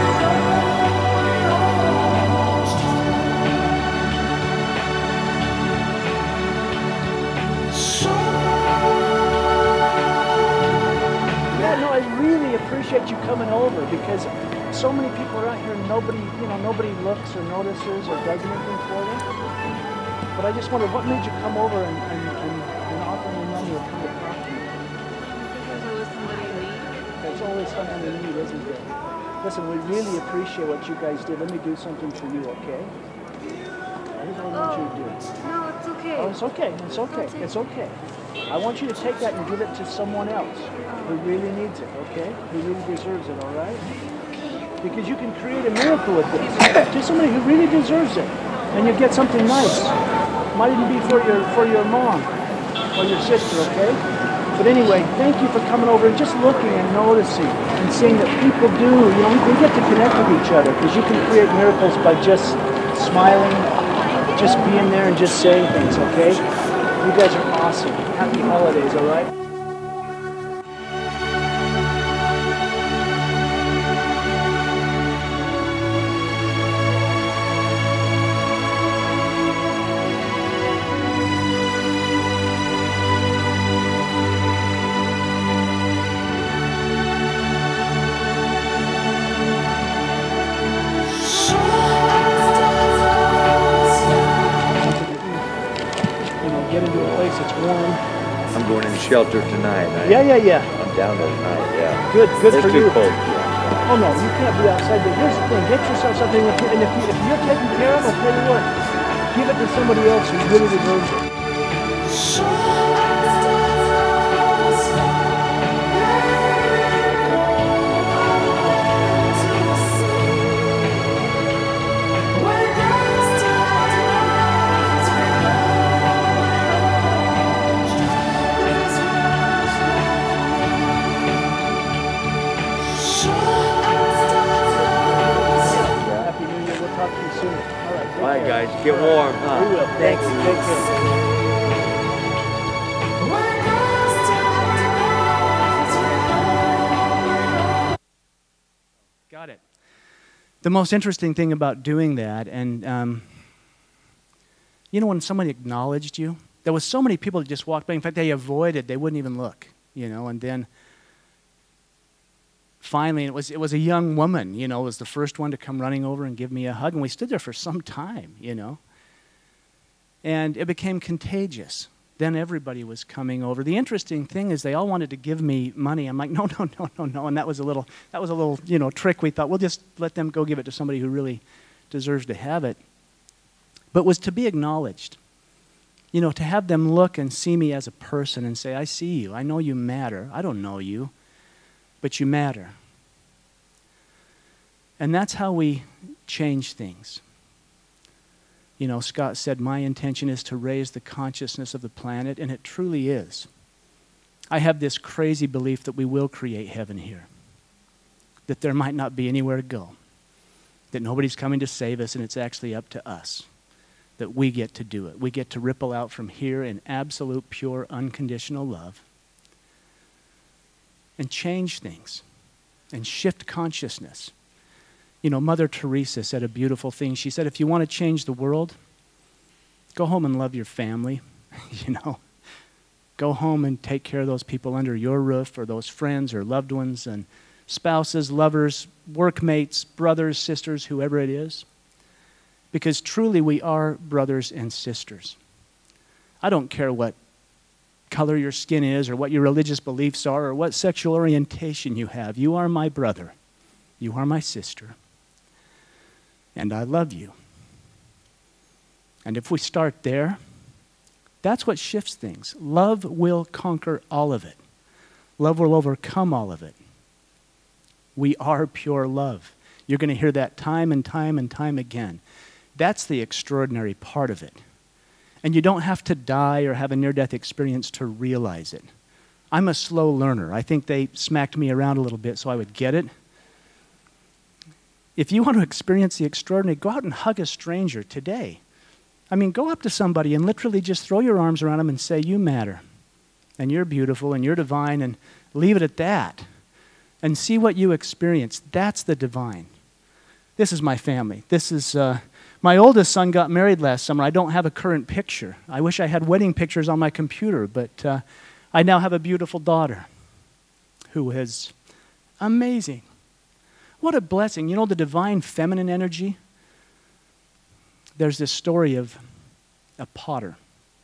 Yeah, no, I really appreciate you coming over because so many people are out here and nobody, you know, nobody looks or notices or does anything for them. But I just wondered what made you come over and, and, and, and offer me money or come to talk to me. There's always somebody in need. There's always someone in need, isn't there? Listen, we really appreciate what you guys did. Let me do something for you, okay? Here's what I want you to do. No, it's okay. Oh, it's okay. It's okay. It's okay. I want you to take that and give it to someone else who really needs it, okay? Who really deserves it, all right? Because you can create a miracle with this. Just somebody who really deserves it. And you get something nice. Might even be for your for your mom or your sister, okay? But anyway, thank you for coming over and just looking and noticing and seeing that people do, you know, we get to connect with each other because you can create miracles by just smiling, just being there and just saying things, okay? You guys are awesome. Happy holidays, all right? You know, get into a place that's warm. I'm going in shelter tonight. I, Yeah, yeah, yeah. I'm down there tonight, yeah. Good, good It's for too you. cold to be outside. Oh no, you can't be outside. But here's the thing: get yourself something, and if, and if, you, if you're taken care of, I'll tell you what, give it to somebody else who really deserves it. Happy New Year. We'll talk to you soon. All right. Take All right, care. guys, get warm, huh? We will. Thank you. Take care. Got it. The most interesting thing about doing that, and um, you know, when somebody acknowledged you, there was so many people that just walked by. In fact, they avoided; they wouldn't even look. You know, and then finally, it was it was a young woman. You know, was the first one to come running over and give me a hug, and we stood there for some time. You know, and it became contagious. Then everybody was coming over. The interesting thing is they all wanted to give me money. I'm like, no, no, no, no, no. And that was a little, that was a little, you know, trick. We thought, we'll just let them go give it to somebody who really deserves to have it. But was to be acknowledged. You know, to have them look and see me as a person and say, I see you. I know you matter. I don't know you, but you matter. And that's how we change things. You know, Scott said, my intention is to raise the consciousness of the planet, and it truly is. I have this crazy belief that we will create heaven here, that there might not be anywhere to go, that nobody's coming to save us, and it's actually up to us, that we get to do it. We get to ripple out from here in absolute, pure, unconditional love and change things and shift consciousness. You know, Mother Teresa said a beautiful thing. She said, if you want to change the world, go home and love your family, you know. Go home and take care of those people under your roof, or those friends or loved ones and spouses, lovers, workmates, brothers, sisters, whoever it is. Because truly we are brothers and sisters. I don't care what color your skin is or what your religious beliefs are or what sexual orientation you have. You are my brother. You are my sister. And I love you. And if we start there, that's what shifts things. Love will conquer all of it. Love will overcome all of it. We are pure love. You're going to hear that time and time and time again. That's the extraordinary part of it. And you don't have to die or have a near-death experience to realize it. I'm a slow learner. I think they smacked me around a little bit so I would get it. If you want to experience the extraordinary, go out and hug a stranger today. I mean, go up to somebody and literally just throw your arms around them and say, you matter, and you're beautiful, and you're divine, and leave it at that. And see what you experience. That's the divine. This is my family. This is, uh, my oldest son got married last summer. I don't have a current picture. I wish I had wedding pictures on my computer, but uh, I now have a beautiful daughter who is amazing. What a blessing. You know, the divine feminine energy? There's this story of a potter.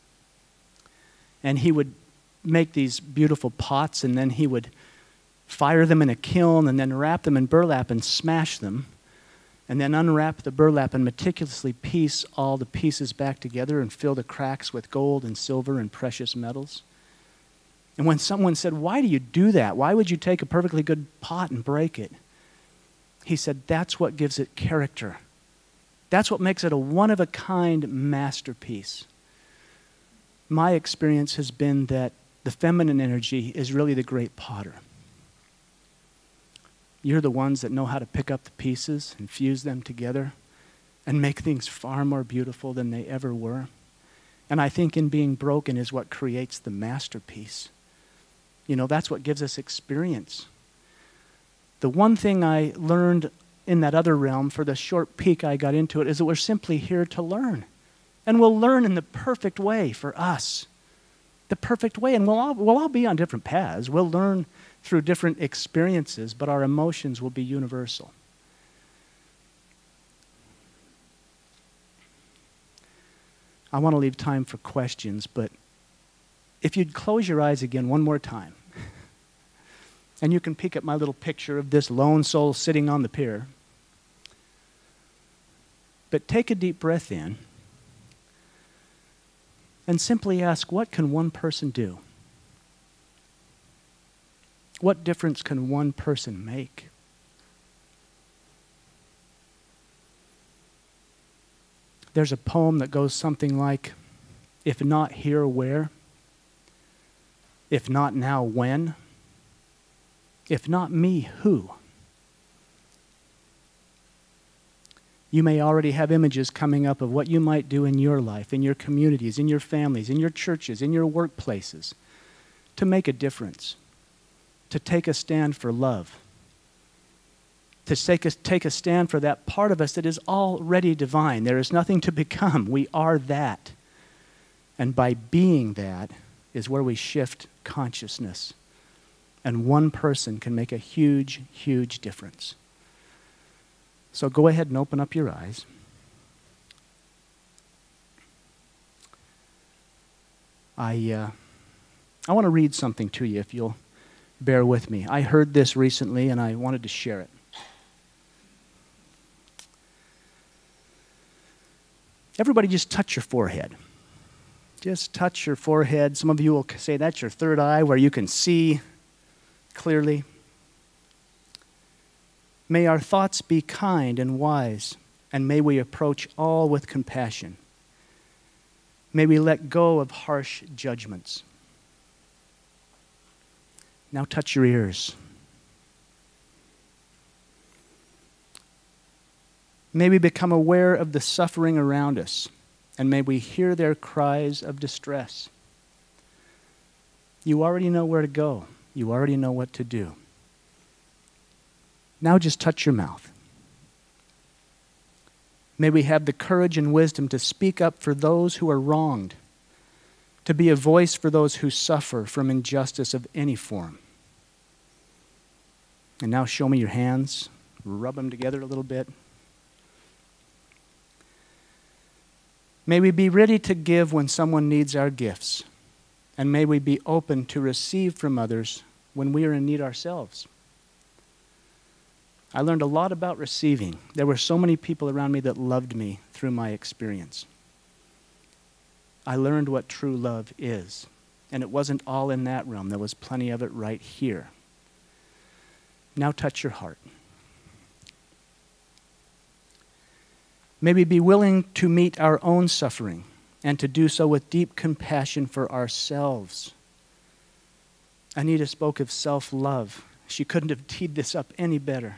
And he would make these beautiful pots, and then he would fire them in a kiln and then wrap them in burlap and smash them, and then unwrap the burlap and meticulously piece all the pieces back together and fill the cracks with gold and silver and precious metals. And when someone said, why do you do that? Why would you take a perfectly good pot and break it? He said, that's what gives it character. That's what makes it a one-of-a-kind masterpiece. My experience has been that the feminine energy is really the great potter. You're the ones that know how to pick up the pieces and fuse them together and make things far more beautiful than they ever were. And I think in being broken is what creates the masterpiece. You know, that's what gives us experience. The one thing I learned in that other realm, for the short peek I got into it, is that we're simply here to learn. And we'll learn in the perfect way for us. The perfect way. And we'll all, we'll all be on different paths. We'll learn through different experiences, but our emotions will be universal. I want to leave time for questions, but if you'd close your eyes again one more time, and you can peek at my little picture of this lone soul sitting on the pier. But take a deep breath in and simply ask, what can one person do? What difference can one person make? There's a poem that goes something like, if not here, where? If not now, when? If not me, who? You may already have images coming up of what you might do in your life, in your communities, in your families, in your churches, in your workplaces, to make a difference, to take a stand for love, to take a, take a stand for that part of us that is already divine. There is nothing to become. We are that. And by being that is where we shift consciousness. And one person can make a huge, huge difference. So go ahead and open up your eyes. I, uh, I want to read something to you if you'll bear with me. I heard this recently and I wanted to share it. Everybody just touch your forehead. Just touch your forehead. Some of you will say that's your third eye where you can see clearly. May our thoughts be kind and wise, and may we approach all with compassion. May we let go of harsh judgments. Now touch your ears. May we become aware of the suffering around us, and may we hear their cries of distress. You already know where to go. You already know what to do. Now just touch your mouth. May we have the courage and wisdom to speak up for those who are wronged, to be a voice for those who suffer from injustice of any form. And now show me your hands. Rub them together a little bit. May we be ready to give when someone needs our gifts, and may we be open to receive from others when we are in need ourselves. I learned a lot about receiving. There were so many people around me that loved me through my experience. I learned what true love is, and it wasn't all in that realm. There was plenty of it right here. Now touch your heart. May we be willing to meet our own suffering and to do so with deep compassion for ourselves. Anita spoke of self-love. She couldn't have teed this up any better.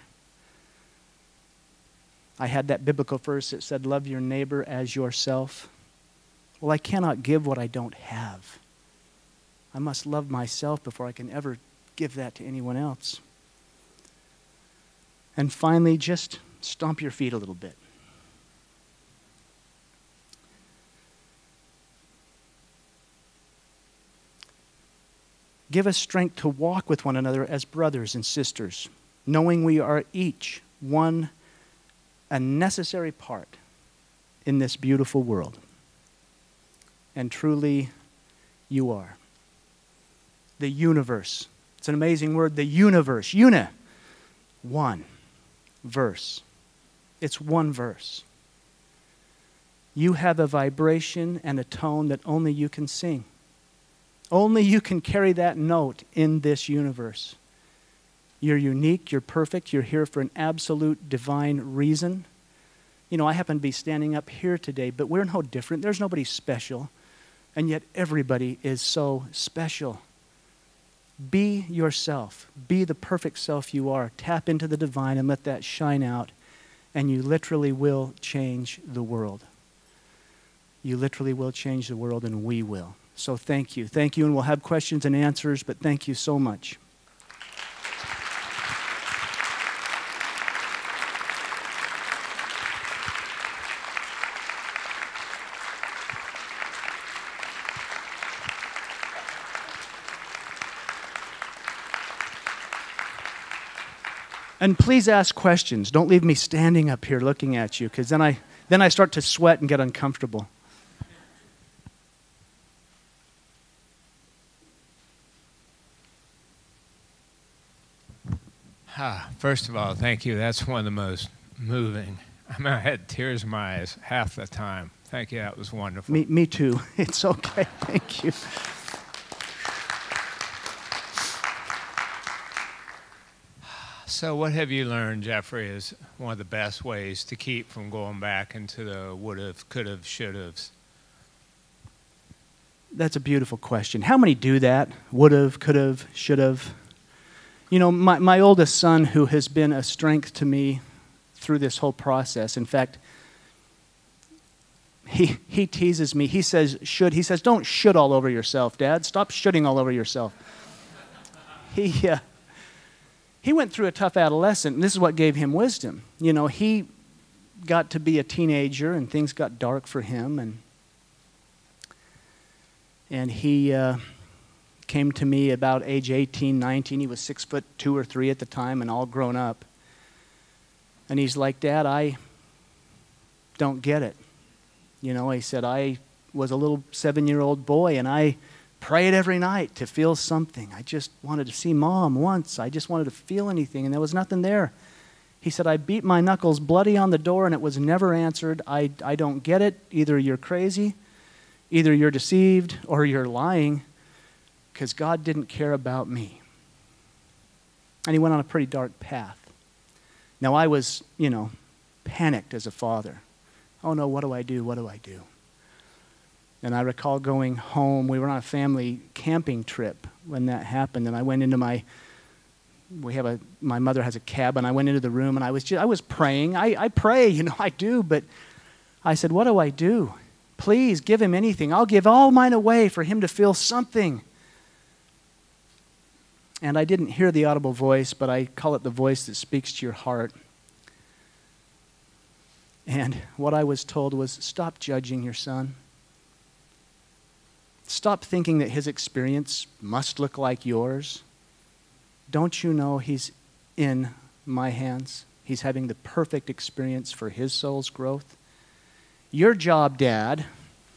I had that biblical verse that said, love your neighbor as yourself. Well, I cannot give what I don't have. I must love myself before I can ever give that to anyone else. And finally, just stomp your feet a little bit. Give us strength to walk with one another as brothers and sisters, knowing we are each one a necessary part in this beautiful world. And truly, you are. The universe. It's an amazing word, the universe. Uni. One. Verse. It's one verse. You have a vibration and a tone that only you can sing. Only you can carry that note in this universe. You're unique, you're perfect, you're here for an absolute divine reason. You know, I happen to be standing up here today, but we're no different. There's nobody special, and yet everybody is so special. Be yourself. Be the perfect self you are. Tap into the divine and let that shine out, and you literally will change the world. You literally will change the world, and we will. So thank you. Thank you, and we'll have questions and answers, but thank you so much. And please ask questions. Don't leave me standing up here looking at you, because then I, then I start to sweat and get uncomfortable. Ah, first of all, thank you. That's one of the most moving. I mean, I had tears in my eyes half the time. Thank you. That was wonderful. Me, me too. It's okay. Thank you. So what have you learned, Jeffrey, is one of the best ways to keep from going back into the would-have, could-have, should-haves? That's a beautiful question. How many do that? Would-have, could-have, should-have? You know, my, my oldest son, who has been a strength to me through this whole process, in fact, he, he teases me. He says, should. He says, don't should all over yourself, Dad. Stop shoulding all over yourself. He, uh, he went through a tough adolescence, and this is what gave him wisdom. You know, he got to be a teenager, and things got dark for him, and, and he... Uh, came to me about age eighteen, nineteen. He was six foot two or three at the time and all grown up. And he's like, Dad, I don't get it. You know, he said, I was a little seven-year-old boy and I prayed every night to feel something. I just wanted to see Mom once. I just wanted to feel anything, and there was nothing there. He said, I beat my knuckles bloody on the door, and it was never answered. I, I don't get it. Either you're crazy, either you're deceived, or you're lying, because God didn't care about me. And he went on a pretty dark path. Now, I was, you know, panicked as a father. Oh, no, what do I do? What do I do? And I recall going home. We were on a family camping trip when that happened, and I went into my, we have a, my mother has a cabin. I went into the room, and I was just, I was praying. I, I pray, you know, I do, but I said, what do I do? Please give him anything. I'll give all mine away for him to feel something. And I didn't hear the audible voice, but I call it the voice that speaks to your heart. And what I was told was, stop judging your son. Stop thinking that his experience must look like yours. Don't you know he's in my hands? He's having the perfect experience for his soul's growth. Your job, Dad,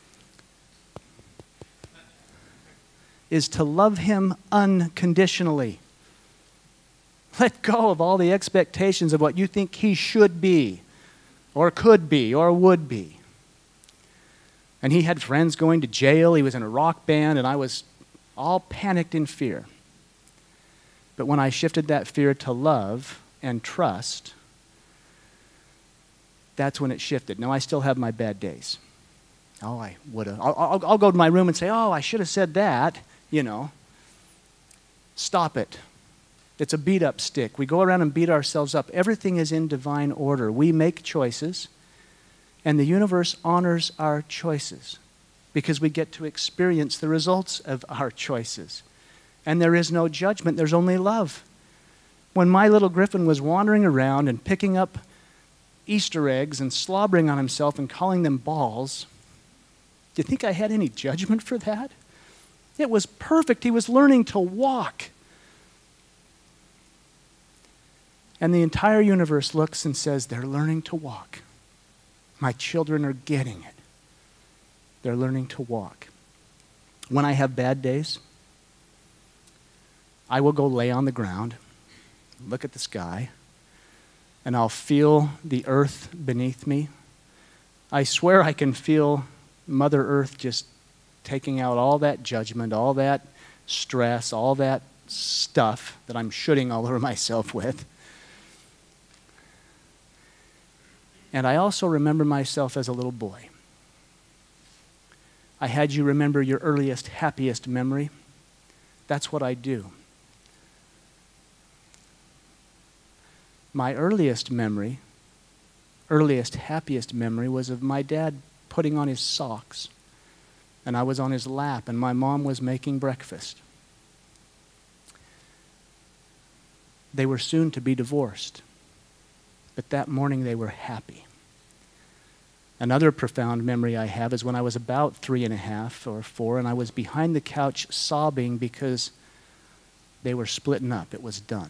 is to love him unconditionally. Let go of all the expectations of what you think he should be, or could be, or would be. And he had friends going to jail. He was in a rock band, and I was all panicked in fear. But when I shifted that fear to love and trust, that's when it shifted. Now, I still have my bad days. Oh, I would have. I'll, I'll, I'll go to my room and say, oh, I should have said that, you know. Stop it. It's a beat-up stick. We go around and beat ourselves up. Everything is in divine order. We make choices, and the universe honors our choices because we get to experience the results of our choices. And there is no judgment. There's only love. When my little Griffin was wandering around and picking up Easter eggs and slobbering on himself and calling them balls, do you think I had any judgment for that? It was perfect. He was learning to walk. And the entire universe looks and says, they're learning to walk. My children are getting it. They're learning to walk. When I have bad days, I will go lay on the ground, look at the sky, and I'll feel the earth beneath me. I swear I can feel Mother Earth just taking out all that judgment, all that stress, all that stuff that I'm shooting all over myself with. And I also remember myself as a little boy. I had you remember your earliest, happiest memory. That's what I do. My earliest memory, earliest, happiest memory was of my dad putting on his socks, and I was on his lap, and my mom was making breakfast. They were soon to be divorced, but that morning they were happy. Another profound memory I have is when I was about three and a half or four, and I was behind the couch sobbing because they were splitting up. It was done.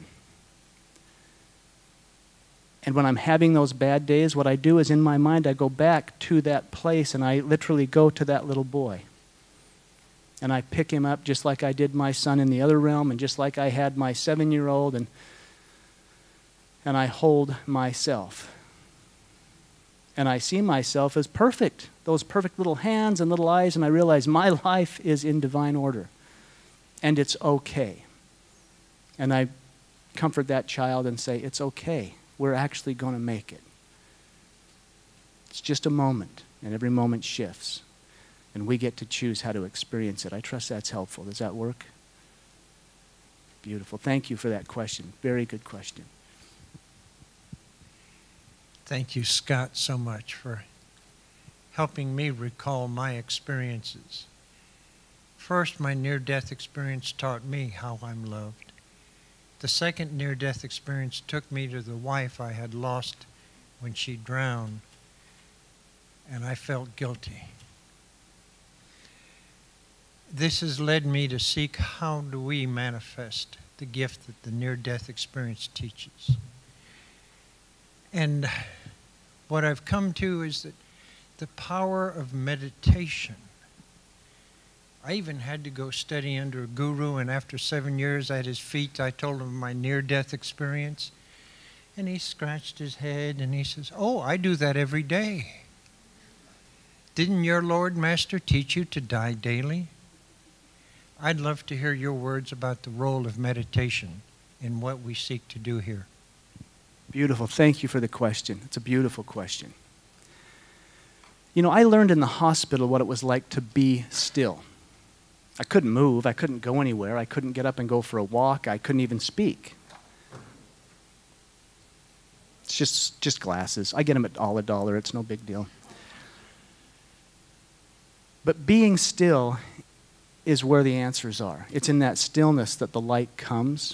And when I'm having those bad days, what I do is in my mind, I go back to that place and I literally go to that little boy. And I pick him up just like I did my son in the other realm and just like I had my seven-year-old, and, and I hold myself. And I see myself as perfect, those perfect little hands and little eyes, and I realize my life is in divine order. And it's okay. And I comfort that child and say, it's okay. We're actually going to make it. It's just a moment, and every moment shifts. And we get to choose how to experience it. I trust that's helpful. Does that work? Beautiful. Thank you for that question. Very good question. Thank you, Scott, so much for helping me recall my experiences. First, my near-death experience taught me how I'm loved. The second near-death experience took me to the wife I had lost when she drowned, and I felt guilty. This has led me to seek how do we manifest the gift that the near-death experience teaches. And what I've come to is that the power of meditation. I even had to go study under a guru, and after seven years at his feet, I told him my near-death experience. And he scratched his head and he says, "Oh, I do that every day." Didn't your Lord Master teach you to die daily? I'd love to hear your words about the role of meditation in what we seek to do here. Beautiful. Thank you for the question. It's a beautiful question. You know, I learned in the hospital what it was like to be still. I couldn't move. I couldn't go anywhere. I couldn't get up and go for a walk. I couldn't even speak. It's just, just glasses. I get them at all a dollar. It's no big deal. But being still is where the answers are. It's in that stillness that the light comes.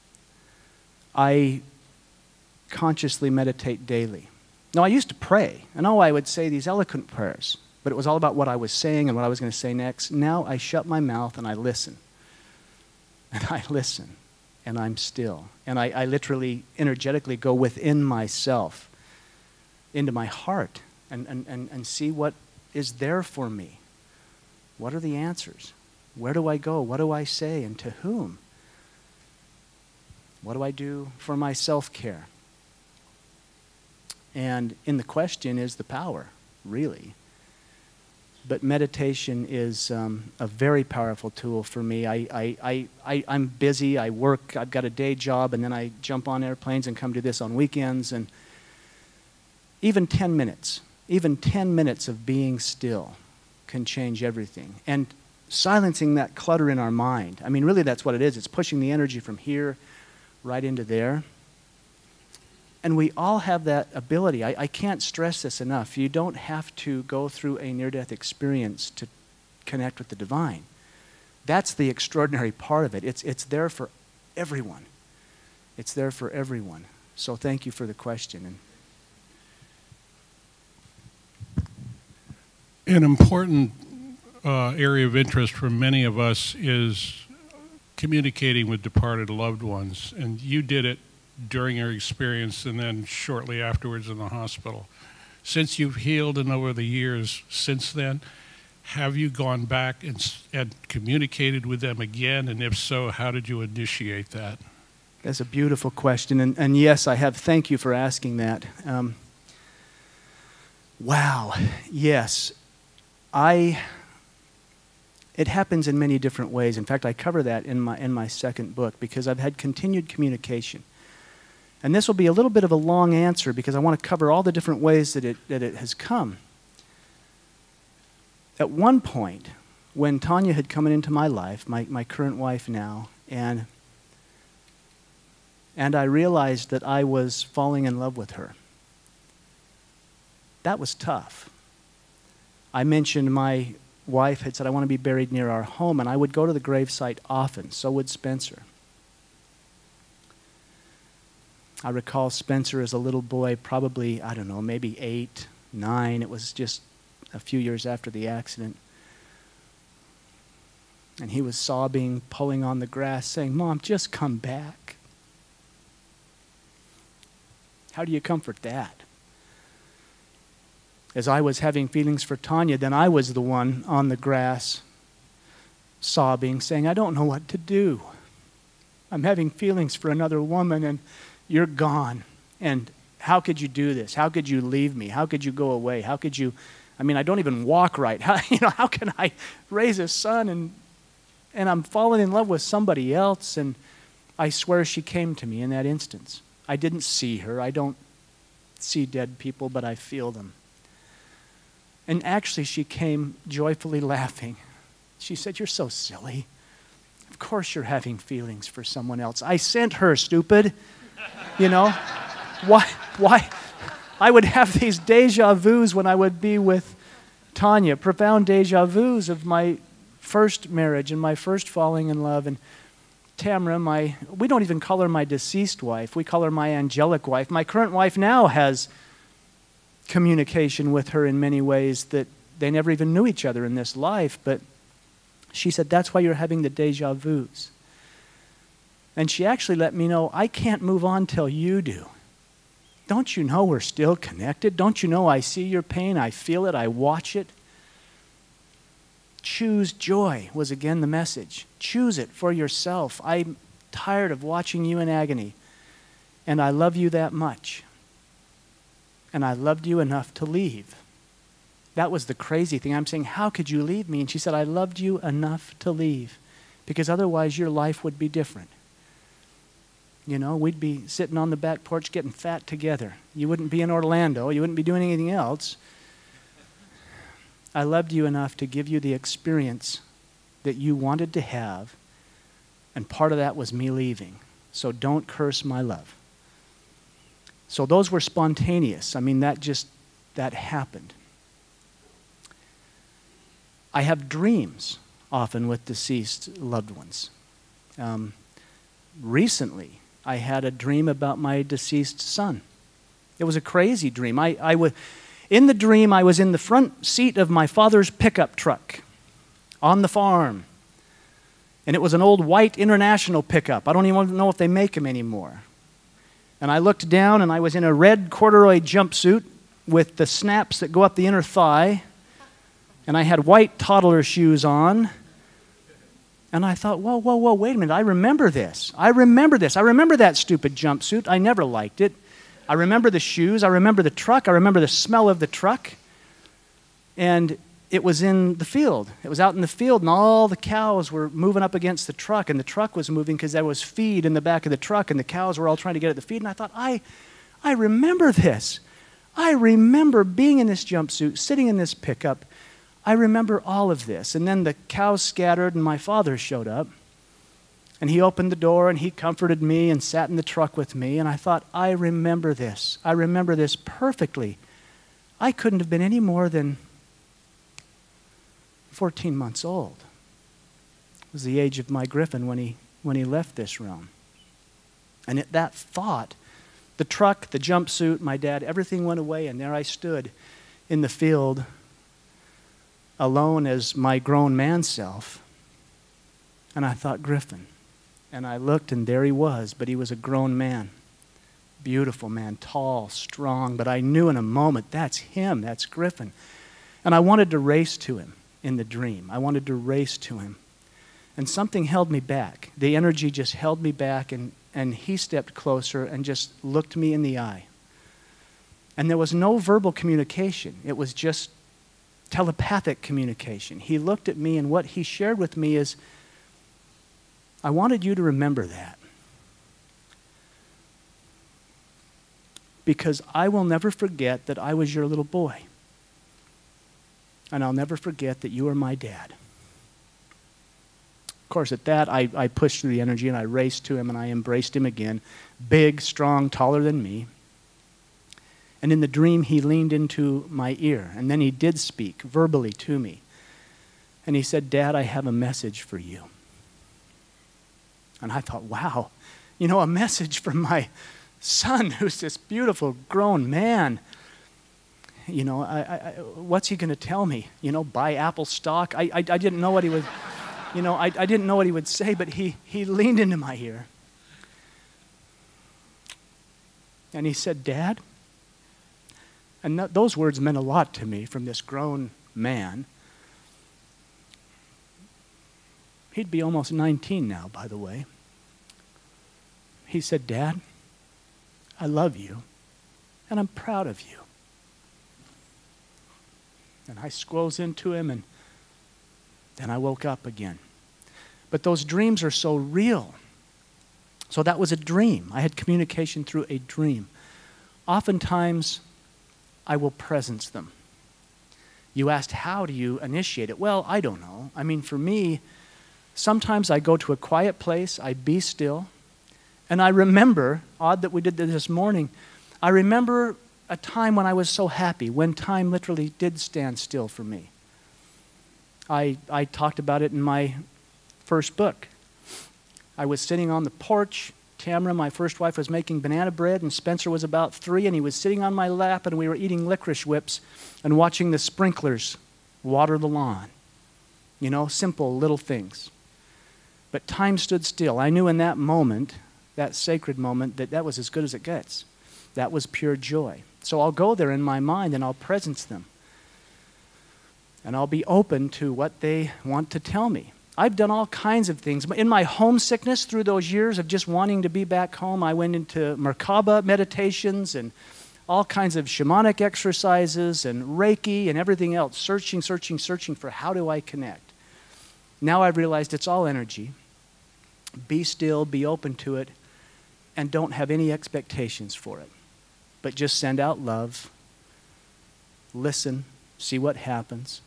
I consciously meditate daily. Now, I used to pray, and oh, I would say these eloquent prayers, but it was all about what I was saying and what I was going to say next. Now I shut my mouth and I listen. And I listen, and I'm still. And I, I literally, energetically go within myself, into my heart, and, and, and, and see what is there for me. What are the answers? Where do I go? What do I say? And to whom? What do I do for my self-care? And in the question is the power, really. But meditation is um, a very powerful tool for me. I, I, I, I, I'm busy, I work, I've got a day job, and then I jump on airplanes and come do this on weekends. And even ten minutes, even ten minutes of being still can change everything. And silencing that clutter in our mind. I mean, really that's what it is. It's pushing the energy from here right into there. And we all have that ability. I, I can't stress this enough. You don't have to go through a near-death experience to connect with the divine. That's the extraordinary part of it. It's, it's there for everyone. It's there for everyone. So thank you for the question. And An important uh, area of interest for many of us is communicating with departed loved ones. And you did it during your experience and then shortly afterwards in the hospital. Since you've healed and over the years since then, have you gone back and, and communicated with them again? And if so, how did you initiate that? That's a beautiful question. And, and yes, I have. Thank you for asking that. Um, wow. Yes. I... It happens in many different ways. In fact, I cover that in my, in my second book because I've had continued communication. And this will be a little bit of a long answer because I want to cover all the different ways that it, that it has come. At one point, when Tanya had come into my life, my, my current wife now, and, and I realized that I was falling in love with her, that was tough. I mentioned my wife had said, I want to be buried near our home, and I would go to the gravesite often. So would Spencer. I recall Spencer as a little boy, probably, I don't know, maybe eight, nine. It was just a few years after the accident. And he was sobbing, pulling on the grass, saying, Mom, just come back. How do you comfort that? As I was having feelings for Tanya, then I was the one on the grass sobbing, saying, I don't know what to do. I'm having feelings for another woman and you're gone. And how could you do this? How could you leave me? How could you go away? How could you, I mean, I don't even walk right. How, you know, how can I raise a son and, and I'm falling in love with somebody else? And I swear she came to me in that instance. I didn't see her. I don't see dead people, but I feel them. And actually, she came joyfully laughing. She said, you're so silly. Of course you're having feelings for someone else. I sent her, stupid. You know? Why? Why? I would have these deja vus when I would be with Tanya, profound deja vus of my first marriage and my first falling in love. And Tamara, my, we don't even call her my deceased wife. We call her my angelic wife. My current wife now has communication with her in many ways that they never even knew each other in this life, but she said, that's why you're having the deja vus. And she actually let me know, I can't move on till you do. Don't you know we're still connected? Don't you know I see your pain, I feel it, I watch it? Choose joy was again the message. Choose it for yourself. I'm tired of watching you in agony. And I love you that much. And I loved you enough to leave. That was the crazy thing. I'm saying, how could you leave me? And she said, I loved you enough to leave. Because otherwise your life would be different. You know, we'd be sitting on the back porch getting fat together. You wouldn't be in Orlando. You wouldn't be doing anything else. I loved you enough to give you the experience that you wanted to have, and part of that was me leaving. So don't curse my love. So those were spontaneous. I mean, that just, that happened. I have dreams often with deceased loved ones. Um, recently, I had a dream about my deceased son. It was a crazy dream. I, I was... In the dream, I was in the front seat of my father's pickup truck on the farm. And it was an old white International pickup. I don't even know if they make them anymore. And I looked down, and I was in a red corduroy jumpsuit with the snaps that go up the inner thigh. And I had white toddler shoes on. And I thought, whoa, whoa, whoa, wait a minute. I remember this. I remember this. I remember that stupid jumpsuit. I never liked it. I remember the shoes, I remember the truck, I remember the smell of the truck. And it was in the field. It was out in the field, and all the cows were moving up against the truck, and the truck was moving because there was feed in the back of the truck, and the cows were all trying to get at the feed. And I thought, I, I remember this. I remember being in this jumpsuit, sitting in this pickup. I remember all of this. And then the cows scattered, and my father showed up. And he opened the door, and he comforted me and sat in the truck with me. And I thought, I remember this. I remember this perfectly. I couldn't have been any more than fourteen months old. It was the age of my Griffin when he, when he left this realm. And at that thought, the truck, the jumpsuit, my dad, everything went away. And there I stood in the field alone as my grown man self. And I thought, Griffin. And I looked, and there he was, but he was a grown man. Beautiful man, tall, strong, but I knew in a moment, that's him, that's Griffin. And I wanted to race to him in the dream. I wanted to race to him. And something held me back. The energy just held me back, and, and he stepped closer and just looked me in the eye. And there was no verbal communication. It was just telepathic communication. He looked at me, and what he shared with me is, I wanted you to remember that. Because I will never forget that I was your little boy. And I'll never forget that you were my dad. Of course, at that, I, I pushed through the energy, and I raced to him, and I embraced him again. Big, strong, taller than me. And in the dream, he leaned into my ear. And then he did speak verbally to me. And he said, Dad, I have a message for you. And I thought, wow, you know, a message from my son, who's this beautiful grown man. You know, I, I, what's he going to tell me? You know, buy Apple stock? I, I, I didn't know what he would, you know, I, I didn't know what he would say, but he, he leaned into my ear. And he said, Dad, and th- those words meant a lot to me from this grown man. He'd be almost nineteen now, by the way. He said, Dad, I love you, and I'm proud of you. And I squoze into him, and then I woke up again. But those dreams are so real. So that was a dream. I had communication through a dream. Oftentimes, I will presence them. You asked, how do you initiate it? Well, I don't know. I mean, for me, sometimes I go to a quiet place, I be still, and I remember, odd that we did this morning, I remember a time when I was so happy, when time literally did stand still for me. I, I talked about it in my first book. I was sitting on the porch. Tamara, my first wife, was making banana bread, and Spencer was about three, and he was sitting on my lap, and we were eating licorice whips and watching the sprinklers water the lawn. You know, simple little things. But time stood still. I knew in that moment, that sacred moment, that that was as good as it gets. That was pure joy. So I'll go there in my mind, and I'll presence them. and I'll be open to what they want to tell me. I've done all kinds of things. In my homesickness through those years of just wanting to be back home, I went into Merkaba meditations and all kinds of shamanic exercises and Reiki and everything else, searching, searching, searching for how do I connect. Now I've realized it's all energy. Be still, be open to it, and don't have any expectations for it. But just send out love, listen, see what happens.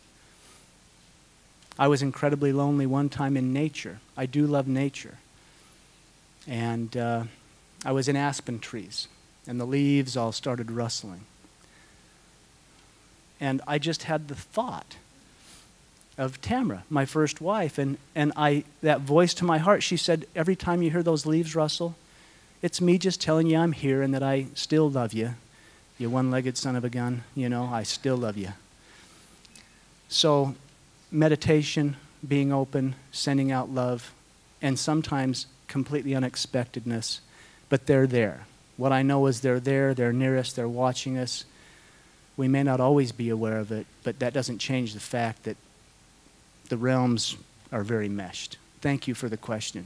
I was incredibly lonely one time in nature. I do love nature. And uh, I was in aspen trees, and the leaves all started rustling. And I just had the thought of Tamara, my first wife, and, and I, that voice to my heart, she said, every time you hear those leaves rustle, it's me just telling you I'm here and that I still love you. You one-legged son of a gun, you know, I still love you. So meditation, being open, sending out love, and sometimes completely unexpectedness, but they're there. What I know is they're there, they're near us, they're watching us. We may not always be aware of it, but that doesn't change the fact that the realms are very meshed. Thank you for the question.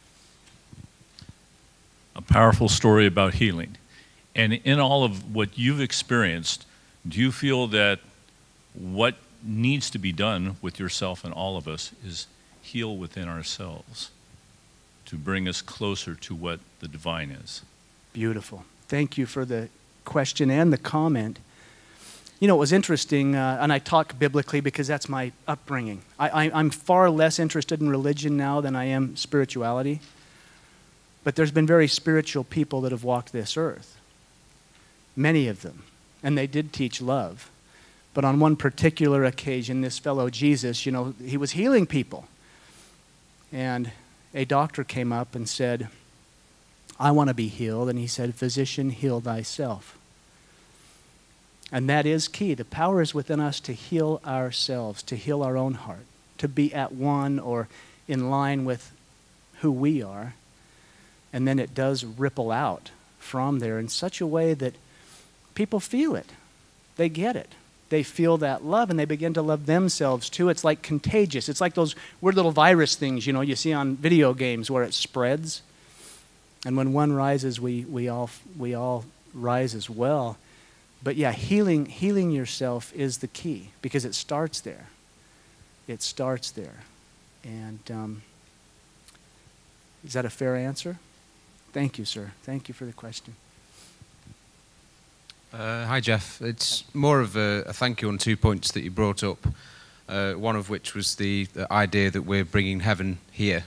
A powerful story about healing. And in all of what you've experienced, do you feel that what needs to be done with yourself and all of us is heal within ourselves to bring us closer to what the divine is? Beautiful. Thank you for the question and the comment. You know, it was interesting, uh, and I talk biblically because that's my upbringing. I, I, I'm far less interested in religion now than I am spirituality. But there's been very spiritual people that have walked this earth. Many of them. And they did teach love. But on one particular occasion, this fellow Jesus, you know, he was healing people. And a doctor came up and said, I want to be healed. And he said, physician, heal thyself. And that is key. The power is within us to heal ourselves, to heal our own heart, to be at one or in line with who we are. And then it does ripple out from there in such a way that people feel it. They get it. They feel that love, and they begin to love themselves too. It's like contagious. It's like those weird little virus things, you know, you see on video games where it spreads. And when one rises, we, we, all, we all rise as well. But yeah, healing, healing yourself is the key because it starts there. It starts there. And um, is that a fair answer? Thank you, sir. Thank you for the question. Uh, hi, Jeff. It's more of a, a thank you on two points that you brought up. Uh, one of which was the, the idea that we're bringing heaven here.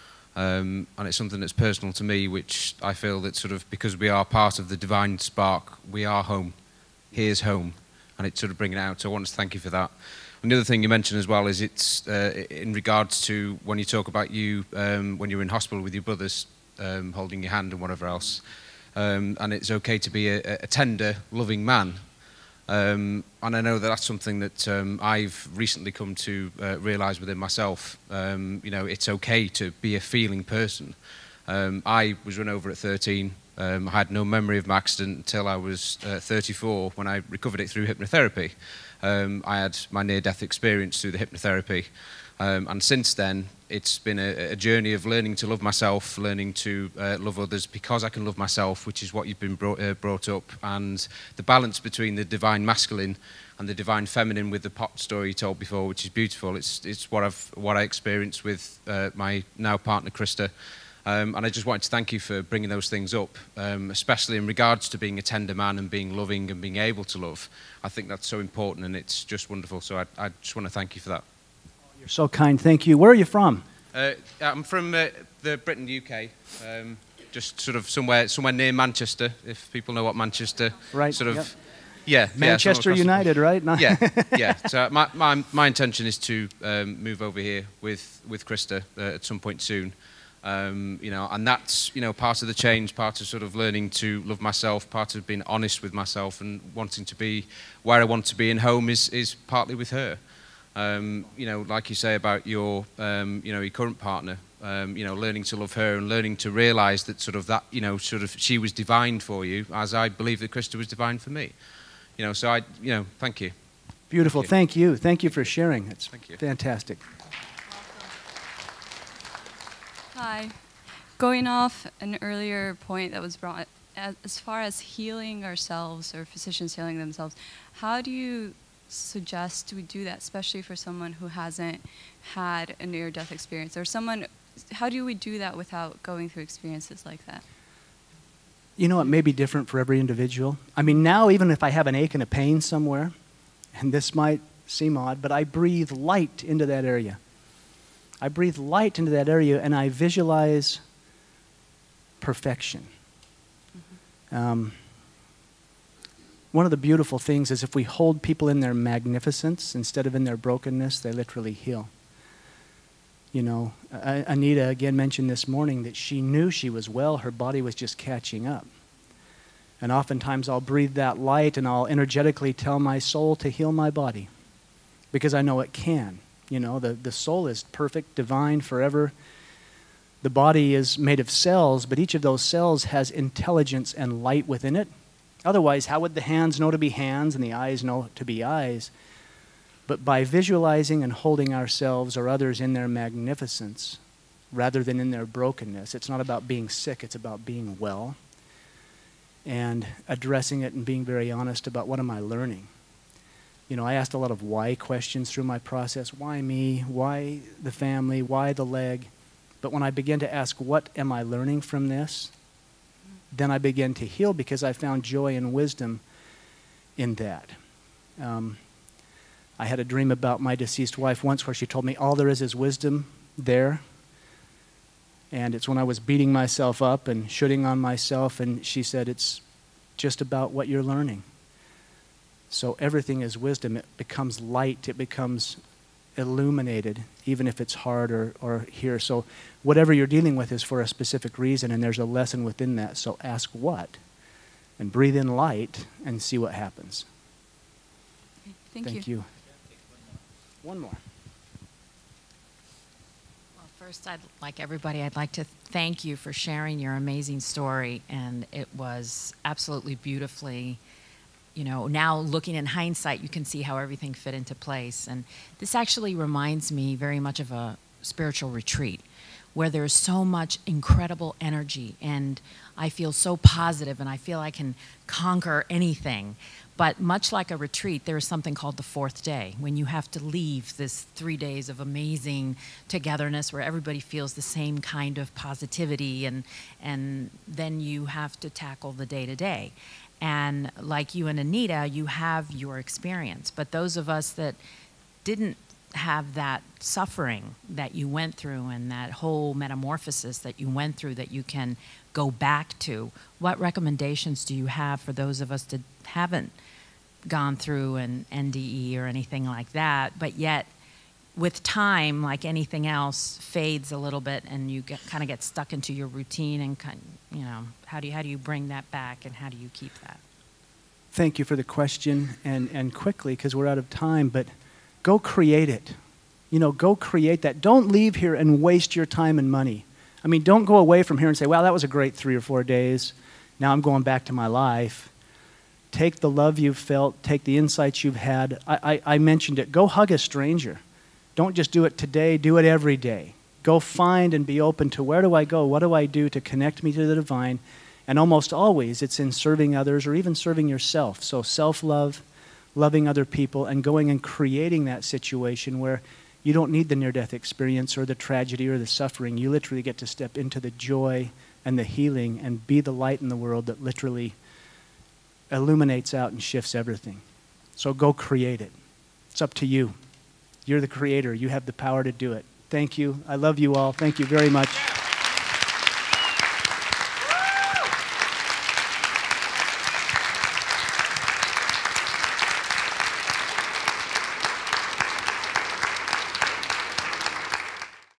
Um, and it's something that's personal to me, which I feel that sort of, because we are part of the divine spark, we are home. Here's home. And it's sort of bringing it out. So I want to thank you for that. And the other thing you mentioned as well is it's uh, in regards to when you talk about you, um, when you were in hospital with your brothers, um, holding your hand and whatever else. Um, and it's okay to be a, a tender, loving man. Um, and I know that that's something that um, I've recently come to uh, realise within myself. Um, you know, it's okay to be a feeling person. Um, I was run over at thirteen. Um, I had no memory of my accident until I was uh, thirty-four when I recovered it through hypnotherapy. Um, I had my near-death experience through the hypnotherapy. Um, and since then, it's been a, a journey of learning to love myself, learning to uh, love others because I can love myself, which is what you've been brought, uh, brought up. And the balance between the divine masculine and the divine feminine with the pot story you told before, which is beautiful. It's, it's what, I've, what I experienced with uh, my now partner, Krista. Um, and I just wanted to thank you for bringing those things up, um, especially in regards to being a tender man and being loving and being able to love. I think that's so important and it's just wonderful. So I, I just want to thank you for that. You're so kind. Thank you. Where are you from? Uh, I'm from uh, the Britain, U K, um, just sort of somewhere somewhere near Manchester, if people know what Manchester, right, sort of, yep. yeah. Manchester yeah, United, right? No. Yeah, yeah. So my, my, my intention is to um, move over here with, with Krista uh, at some point soon. Um, you know, and that's, you know, part of the change, part of sort of learning to love myself, part of being honest with myself and wanting to be where I want to be in home is, is partly with her. Um, you know, like you say about your, um, you know, your current partner, um, you know, learning to love her and learning to realise that sort of that, you know, sort of she was divine for you, as I believe that Krista was divine for me. You know, so I, you know, thank you. Beautiful. Thank Thank you. Thank you for sharing. It's Thank you. fantastic. Hi. Going off an earlier point that was brought, as, as far as healing ourselves or physicians healing themselves, how do you suggest we do that, especially for someone who hasn't had a near-death experience, or someone, how do we do that without going through experiences like that? You know, it may be different for every individual. I mean, now even if I have an ache and a pain somewhere, and this might seem odd, but I breathe light into that area. I breathe light into that area and I visualize perfection. Mm-hmm. um, one of the beautiful things is if we hold people in their magnificence instead of in their brokenness, they literally heal. You know, uh, Anita again mentioned this morning that she knew she was well, her body was just catching up. And oftentimes I'll breathe that light and I'll energetically tell my soul to heal my body because I know it can. You know, the, the soul is perfect, divine, forever. The body is made of cells, but each of those cells has intelligence and light within it. Otherwise, how would the hands know to be hands and the eyes know to be eyes? But by visualizing and holding ourselves or others in their magnificence rather than in their brokenness, it's not about being sick, it's about being well. And addressing it and being very honest about what am I learning. You know, I asked a lot of why questions through my process. Why me? Why the family? Why the leg? But when I began to ask, what am I learning from this? Then I began to heal because I found joy and wisdom in that. Um, I had a dream about my deceased wife once where she told me all there is is wisdom there. And it's when I was beating myself up and shooting on myself, and she said, it's just about what you're learning. So everything is wisdom. It becomes light. It becomes illuminated, even if it's hard or, or here. So whatever you're dealing with is for a specific reason, and there's a lesson within that. So ask what, and breathe in light and see what happens. Thank, Thank you. you. One more. Well, first, I'd like everybody, I'd like to thank you for sharing your amazing story, and it was absolutely beautifully, you know, now looking in hindsight, you can see how everything fit into place. And this actually reminds me very much of a spiritual retreat where there's so much incredible energy, and I feel so positive, and I feel I can conquer anything. But much like a retreat, there is something called the fourth day, when you have to leave this three days of amazing togetherness where everybody feels the same kind of positivity, and, and then you have to tackle the day-to-day. And like you and Anita, you have your experience. But those of us that didn't have that suffering that you went through and that whole metamorphosis that you went through that you can go back to, what recommendations do you have for those of us that haven't gone through an N D E or anything like that, but yet with time, like anything else, fades a little bit and you get, kind of get stuck into your routine, and kind, you know, how do you, how do you bring that back, and how do you keep that? Thank you for the question, and, and quickly, because we're out of time, but go create it. You know, go create that. Don't leave here and waste your time and money. I mean, don't go away from here and say, wow, that was a great three or four days. Now I'm going back to my life. Take the love you've felt. Take the insights you've had. I, I, I mentioned it. Go hug a stranger. Don't just do it today. Do it every day. Go find and be open to, where do I go? What do I do to connect me to the divine? And almost always it's in serving others or even serving yourself. So self-love, loving other people, and going and creating that situation where you don't need the near-death experience or the tragedy or the suffering. You literally get to step into the joy and the healing and be the light in the world that literally illuminates out and shifts everything. So go create it. It's up to you. You're the creator. You have the power to do it. Thank you. I love you all. Thank you very much.